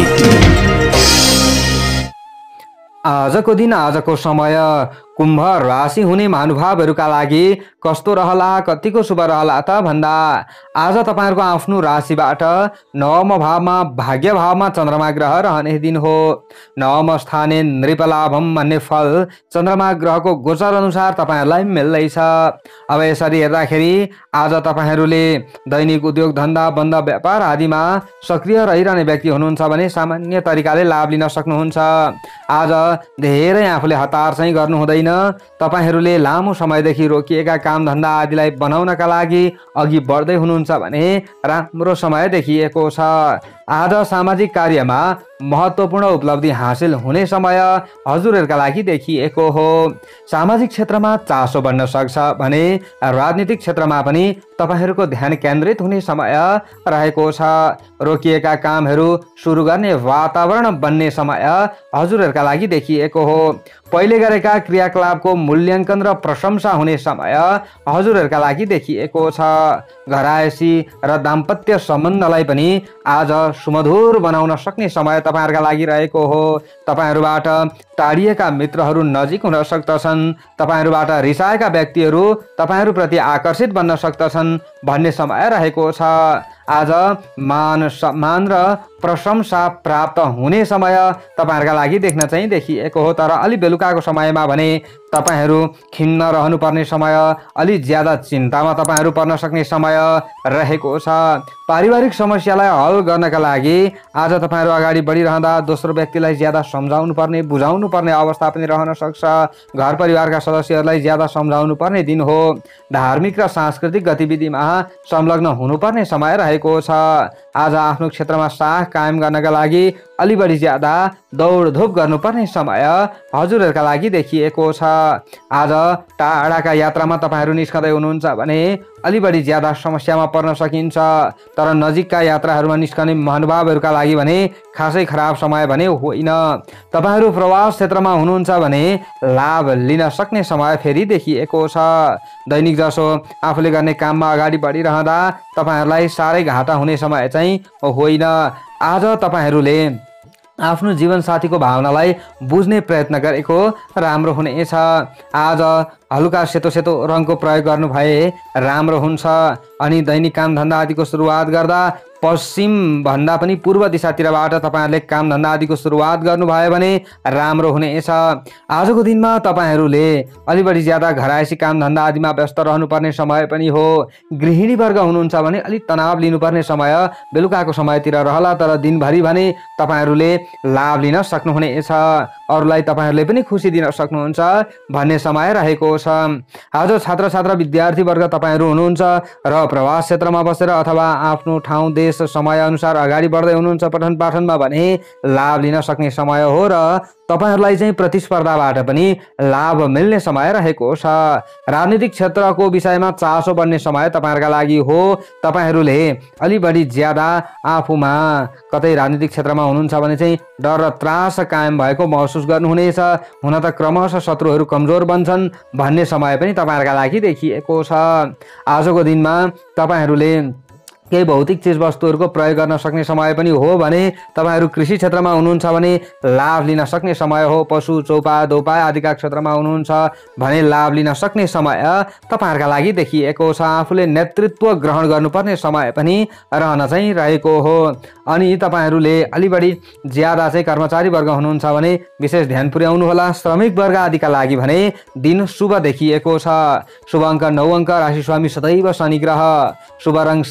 आजको दिन आजको समय कुम्भ राशि हुने महानुभावहरूका लागि कस्तो रहला, कतिको शुभ रहला त भन्दा आज तपाईहरुको आफ्नो राशिबाट नवम भावमा भाग्य भावमा चन्द्रमा ग्रह रहने दिन हो। नवम स्थाने नृपलाभम भन्ने फल चन्द्रमा ग्रहको गोचर अनुसार तपाईहरुलाई मिल्दैछ। अब यसरी हेर्दाखेरि आज तपाईहरुले दैनिक उद्योग धन्दा बन्द व्यापार आदिमा सक्रिय रहिरहने व्यक्ति हुनुहुन्छ भने सामान्य तरिकाले लाभ लिन सक्नुहुन्छ। आज धेरै आफूले हतार चाहिँ गर्नु हुँदैन। तपाईहरुले लामो समयदेखि रोकिएका काम धन्दा आदिलाई बनाउनका लागि अघि बढ्दै हुनुहुन्छ भने राम्रो समय देखिएको छ। आज सामाजिक कार्यमा महत्त्वपूर्ण उपलब्धि हासिल हुने समय हजुरहरूका लागि देखिएको हो। सामाजिक क्षेत्रमा चासो बढ्न सक्छ भने राजनीतिक क्षेत्रमा पनि तपाईहरुको ध्यान केन्द्रित हुने समय रहेको छ। रोकिएका कामहरू सुरु गर्ने वातावरण बन्ने समय हजुरहरूका लागि देखिएको हो। पहिले गरेका क्रियाकलापको मूल्याङ्कन र प्रशंसा हुने समय हजुरहरूका लागि देखिएको छ। घरायसी र दाम्पत्य सम्बन्धलाई पनि आज सुमधुर बनाउन सक्ने समय तपाईहरुका लागि रहेको हो। तपाईहरुबाट टाढिएका मित्रहरू नजिक हुन सक्दछन्। तपाईहरुबाट रिसाएका व्यक्तिहरू तपाईहरुप्रति आकर्षित बन्न सक्दछन् भन्ने समय रहेको छ। आज मान सम्मान र प्रशंसा प्राप्त हुने समय तपाईहरुका लागि देख्न चाहिँ देखिएको हो। तर अलि बेलुकाको समयमा भने तपाईहरु खिन्न रहनुपर्ने समय, अलि ज्यादा चिन्तामा तपाईहरु पर्न सक्ने समय रहेको छ। पारिवारिक समस्यालाई हल गर्नका लागि आज तपाईहरु अगाडि बढिरहँदा दोस्रो व्यक्तिलाई ज्यादा सम्झाउनु पर्ने बुझाउनु पर्ने अवस्था पनि रहन सक्छ। घर परिवारका सदस्यहरूलाई ज्यादा सम्झाउनु पर्ने दिन हो। धार्मिक र सांस्कृतिक गतिविधिमा संलग्न हुनुपर्ने समय रहेको छ। आज आफ्नो क्षेत्रमा साख कायम गर्नका लागि अलि बढी ज्यादा दौडधुप गर्नुपर्ने समय हजुरहरूका लागि देखिएको छ। आज टाढाका यात्रामा तपाईहरु निस्कँदै हुनुहुन्छ भने अलि बढी ज्यादा समस्यामा पर्न सकिन्छ। तर नजिकका यात्राहरूमा निस्कने महानुभावहरूका लागि भने खासै खराब समय भने होइन। तपाईहरु प्रवास क्षेत्रमा हुनुहुन्छ भने लाभ लिन सक्ने समय फेरि देखिएको छ। दैनिक जसो आफूले गर्ने काममा अगाडि बढिरहँदा तपाईहरुलाई साह्रै घाटा हुने समय चाहिँ होइन। आज तपाईहरुले आफ्नो जीवनसाथीको भावनालाई बुझ्ने प्रयत्न गरेको राम्रो हुनेछ। आज हलुका सेतो सेतो रङको प्रयोग गर्नु भए राम्रो हुन्छ। अनि दैनिक काम धन्दा आदिको सुरुवात गर्दा पश्चिम भन्दा पनि पूर्व दिशातिरबाट तपाईहरुले काम धन्दा आदिको सुरुवात गर्नुभयो भने राम्रो हुनेछ। आजको दिनमा तपाईहरुले अलि बढी ज्यादा घरायसी काम धन्दा आदिमा व्यस्त रहनुपर्ने समय पनि हो। गृहिणी वर्ग हुनुहुन्छ भने अलि तनाव लिनुपर्ने समय बेलुकाको समयतिर रहला। तर दिनभरि भने तपाईहरुले लाभ लिन सक्नुहुनेछ। अरूलाई तपाईहरुले पनि खुसी दिन सक्नुहुन्छ भन्ने समय रहेको छ। आज छात्र छात्रा विद्यार्थी वर्ग तपाईहरु हुनुहुन्छ र प्रवास क्षेत्रमा बसेर अथवा आफ्नो ठाउँ देश समय अनुसार अगाडि बढ्दै हुनुहुन्छ पठन पाठनमा भने लाभ लिन सक्ने समय हो र तपाईहरुलाई चाहिँ प्रतिस्पर्धाबाट पनि लाभ मिल्ने समय रहेको छ। राजनीतिक क्षेत्रको विषयमा चासो बढ्ने समय तपाईहरुका लागि हो। तपाईहरुले अलि बढी ज्यादा आफूमा कतै राजनीतिक क्षेत्रमा हुनुहुन्छ भने चाहिँ डर र त्रास कायम भएको महसुस गर्नुहुनेछ। हुन त क्रमशः शत्रुहरू कमजोर बन्छन् भन्ने समय पनि तपाईहरुका लागि देखिएको छ। आजको दिनमा तपाईहरुले केही भौतिक चिज वस्तुहरूको प्रयोग गर्न सक्ने समय पनि हो भने तपाईहरु कृषि क्षेत्रमा हुनुहुन्छ भने लाभ लिन सक्ने समय हो। पशु चौपा दोपा आदिका क्षेत्रमा हुनुहुन्छ भने लाभ लिन सक्ने समय तपाईहरुका लागि देखिएको छ। आफूले नेतृत्व ग्रहण गर्नुपर्ने समय पनि रहन चाहिँ रहेको हो। अनि तपाईहरुले अलि बढी ज्यादा चाहिँ कर्मचारी वर्ग हुनुहुन्छ भने विशेष ध्यान पुर्याउनु होला। श्रमिक वर्ग आदिका लागि भने दिन शुभ देखिएको छ। शुभ अङ्क 9 अङ्क, राशि स्वामी सदैव शनि ग्रह, शुभ रङ सेतो,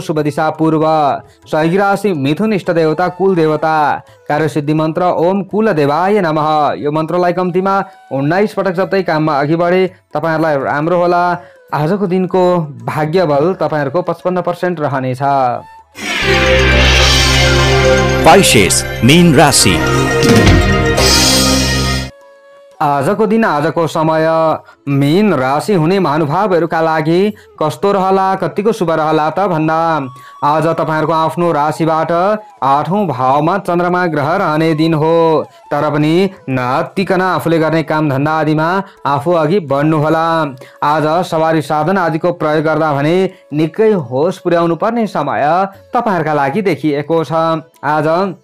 शुभ दिशा पूर्व। सहयोगी राशि मिथुन, इष्ट देवता कुल देवता। कार्यसिद्धि मन्त्र ओम कुल देवाय नमः। यो मन्त्रलाई कम्तीमा 19 पटक जप्दै काममा अघि बढे तपाईहरुलाई राम्रो होला। आजको दिनको भाग्य बल तपाईहरुको 55% रहनेछ।
पाइसेस मीन राशि।
आजको दिन आजको समय मीन राशि हुने महानुभावहरूका लागि कस्तो रहला, कतिको शुभ रहला त भन्दा आज तपाईहरुको आफ्नो राशिबाट 8औं भावमा चन्द्रमा ग्रह रहने दिन हो। तर पनि नअत्तिकन आफूले गर्ने काम धन्दा आदिमा आफू अघि बढ्नु होला। आज सवारी साधन आदिको प्रयोग गर्दा भने निकै होस पुर्याउनु पर्ने समय तपाईहरुका लागि देखिएको छ। आज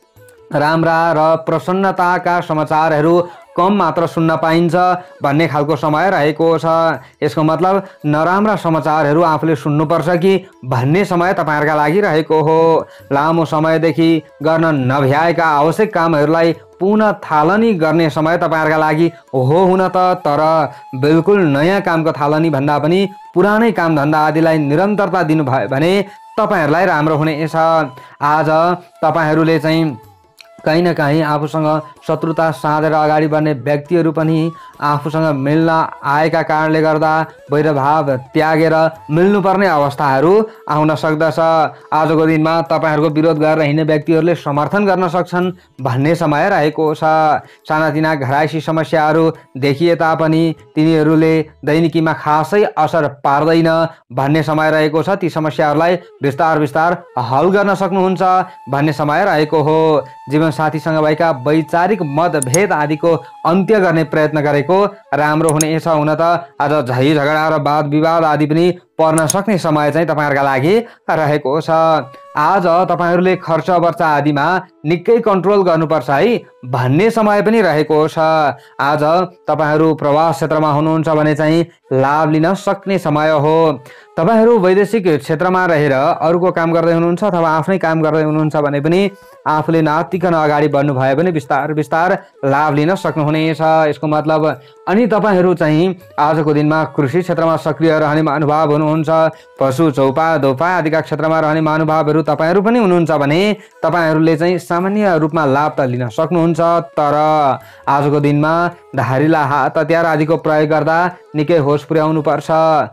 राम्रा र प्रसन्नताका समाचारहरू कम मात्र सुन्न पाइन्छ भन्ने खालको समय रहेको छ। यसको मतलब नराम्रा समाचारहरू आफूले सुन्नुपर्छ कि भन्ने समय तपाईहरुका लागि रहेको हो। लामो समयदेखि गर्न नभ्याएका आवश्यक कामहरूलाई पुनः थालनी गर्ने समय तपाईहरुका लागि हो हुन त, तर बिल्कुल नयाँ कामको थालनी भन्दा पनि पुरानै काम धन्दा आदिलाई निरन्तरता दिनुभयो भने तपाईहरुलाई राम्रो हुनेछ। आज तपाईहरुले चाहिँ कहीँ न कहीँ आफूसँग शत्रुता साँधेर अगाडि बढ्ने व्यक्तिहरू पनि आफूसँग मिल्न आएका कारणले गर्दा वैरभाव त्यागेर मिल्नुपर्ने अवस्थाहरू आउन सक्दछ। आजको दिनमा तपाईहरुको विरोध गरेर हिँड्ने व्यक्तिहरूले समर्थन गर्न सक्छन् भन्ने समय रहेको छ। सानातिना घरायसी समस्याहरू देखिए तापनि तिनीहरूले दैनिकीमा खासै असर पार्दैन भन्ने समय रहेको छ। ती समस्याहरूलाई बिस्तार बिस्तार हल गर्न सक्नुहुन्छ भन्ने समय रहेको हो। जीवन साथीसँग भएका वैचारिक मतभेद आदिको अन्त्य गर्ने प्रयत्न गरेको राम्रो हुनेछ। हुन त आज झै झगडा र वाद विवाद आदि पनि पर्न सक्ने समय चाहिँ तपाईहरुका लागि रहेको छ। आज तपाईहरुले खर्च वर्चा आदिमा निकै कन्ट्रोल गर्नुपर्छ है भन्ने समय पनि रहेको छ। आज तपाईहरु प्रवास क्षेत्रमा हुनुहुन्छ भने चाहिँ लाभ लिन सक्ने समय हो। तपाईहरु वैदेशिक क्षेत्रमा रहेर अरूको काम गर्दै हुनुहुन्छ अथवा आफ्नै काम गर्दै हुनुहुन्छ भने पनि आफूले नअत्तिकन अगाडि बढ्नु भयो भने बिस्तार बिस्तार लाभ लिन सक्नुहुनेछ। यसको मतलब अनि तपाईहरु चाहिँ आजको दिनमा कृषि क्षेत्रमा सक्रिय रहने महानुभाव हुनुहुन्छ, पशु चौपा दोपा आदिका क्षेत्रमा रहने महानुभावहरू तपाईहरु पनि हुनुहुन्छ भने तपाईहरुले चाहिँ सामान्य रूपमा लाभ त लिन सक्नुहुन्छ। तर आजको दिनमा धारिला हात हतियार आदिको प्रयोग गर्दा निकै होस पुर्याउनु पर्छ।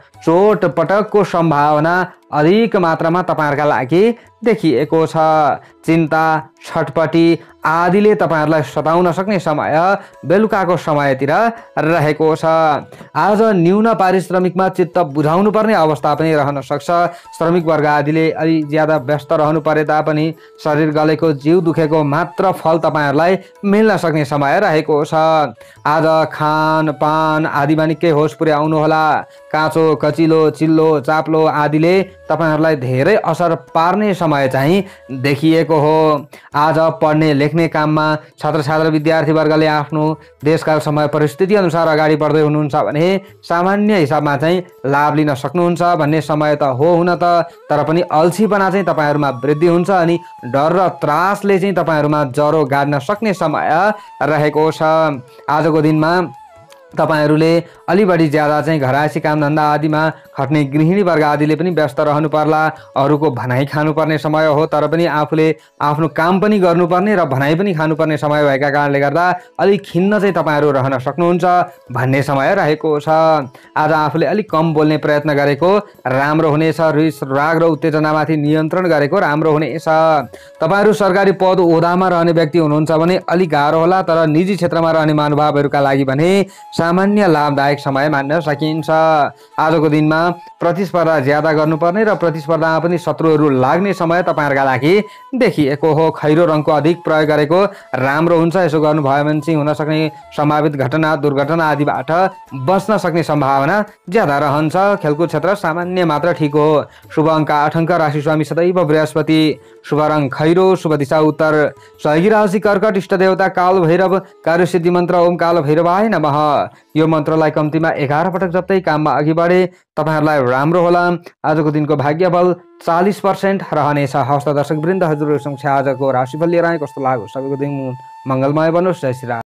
चोट पटकको सम्भावना अधिक मात्रामा तपाईहरुका लागि देखिएको छ। चिन्ता छटपटी आदिले तपाईहरुलाई सताउन सक्ने समय बेलुकाको समयतिर रहेको छ। आज न्यून पारिश्रमिकमा चित्त बुझाउनु पर्ने अवस्था पनि रहन सक्छ। श्रमिक वर्ग आदिले अलि ज्यादा व्यस्त रहनु परे तापनि शरीर गलेको जिउ दुखेको मात्र फल तपाईहरुलाई मिल्न सक्ने समय रहेको छ। आज खान पान आदिमा निकै होस पुर्याउनु होला। काँचो कचिलो चिल्लो चाप्लो आदिले तपाईहरुलाई धेरै असर पार्ने समय चाहिँ देखिएको हो। आज पढ्ने लेख्ने काममा छात्र छात्रा विद्यार्थी वर्गले आफ्नो देशकाल समय परिस्थिति अनुसार अगाडि बढ्दै हुनुहुन्छ भने सामान्य हिसाबमा चाहिँ लाभ लिन सक्नुहुन्छ भन्ने समय त हो हुन त, तर पनि अल्छीपना चाहिँ तपाईहरुमा वृद्धि हुन्छ अनि डर र त्रासले चाहिँ तपाईहरुमा ज्वरो गाड्न सक्ने समय रहेको छ। आजको दिनमा तपाईहरुले अलि बढी ज्यादा चाहिँ घरायसी काम धन्दा आदिमा खट्ने गृहिणी वर्ग आदिले पनि व्यस्त रहनु पर्ला। अरूको भनाइ खानुपर्ने समय हो, तर पनि आफूले आफ्नो काम पनि गर्नुपर्ने र भनाइ पनि खानुपर्ने समय भएका कारणले गर्दा अलि खिन्न चाहिँ तपाईहरु रहन सक्नुहुन्छ भन्ने समय रहेको छ। आज आफूले अलि कम बोल्ने प्रयत्न गरेको राम्रो हुनेछ। रिस राग र उत्तेजनामाथि नियन्त्रण गरेको राम्रो हुनेछ। तपाईहरु सरकारी पद ओहदामा रहने व्यक्ति हुनुहुन्छ भने अलि गाह्रो होला, तर निजी क्षेत्रमा रहने महानुभावहरुका लागि भने सामान्य लाभदायक समय मान्न सकिन्छ। आजको दिनमा प्रतिस्पर्धा ज्यादा गर्नुपर्ने र प्रतिस्पर्धामा पनि शत्रुहरू लाग्ने समय तपाईहरुका लागि देखिएको हो। खैरो रङको अधिक प्रयोग गरेको राम्रो हुन्छ। यसो गर्नुभयो भने चाहिँ हुन सक्ने सम्भावित घटना दुर्घटना आदिबाट बच्न सक्ने सम्भावना ज्यादा रहन्छ। खेलकुद क्षेत्र सामान्य मात्र ठीक हो। शुभ अङ्क 8 अङ्क, राशि स्वामी सदैव बृहस्पति, शुभ रङ खैरो, शुभ दिशा उत्तर, सहयोगी राशि कर्कट, इष्ट देवता काल भैरव, कार्यसिद्धि मन्त्र ओम काल भैरवाय नमः। यो मन्त्रलाई कम्तीमा 11 पटक जप्दै काममा अघि बढे तपाईहरुलाई राम्रो होला। आजको दिनको भाग्य बल 40% रहनेछ। हवस् त दर्शक वृन्द, हजुरहरुसँग आजको राशिफल लिएर आए। कस्तो लाग्यो सबैको दिन मङ्गलमय बनोस्। जय श्री राम।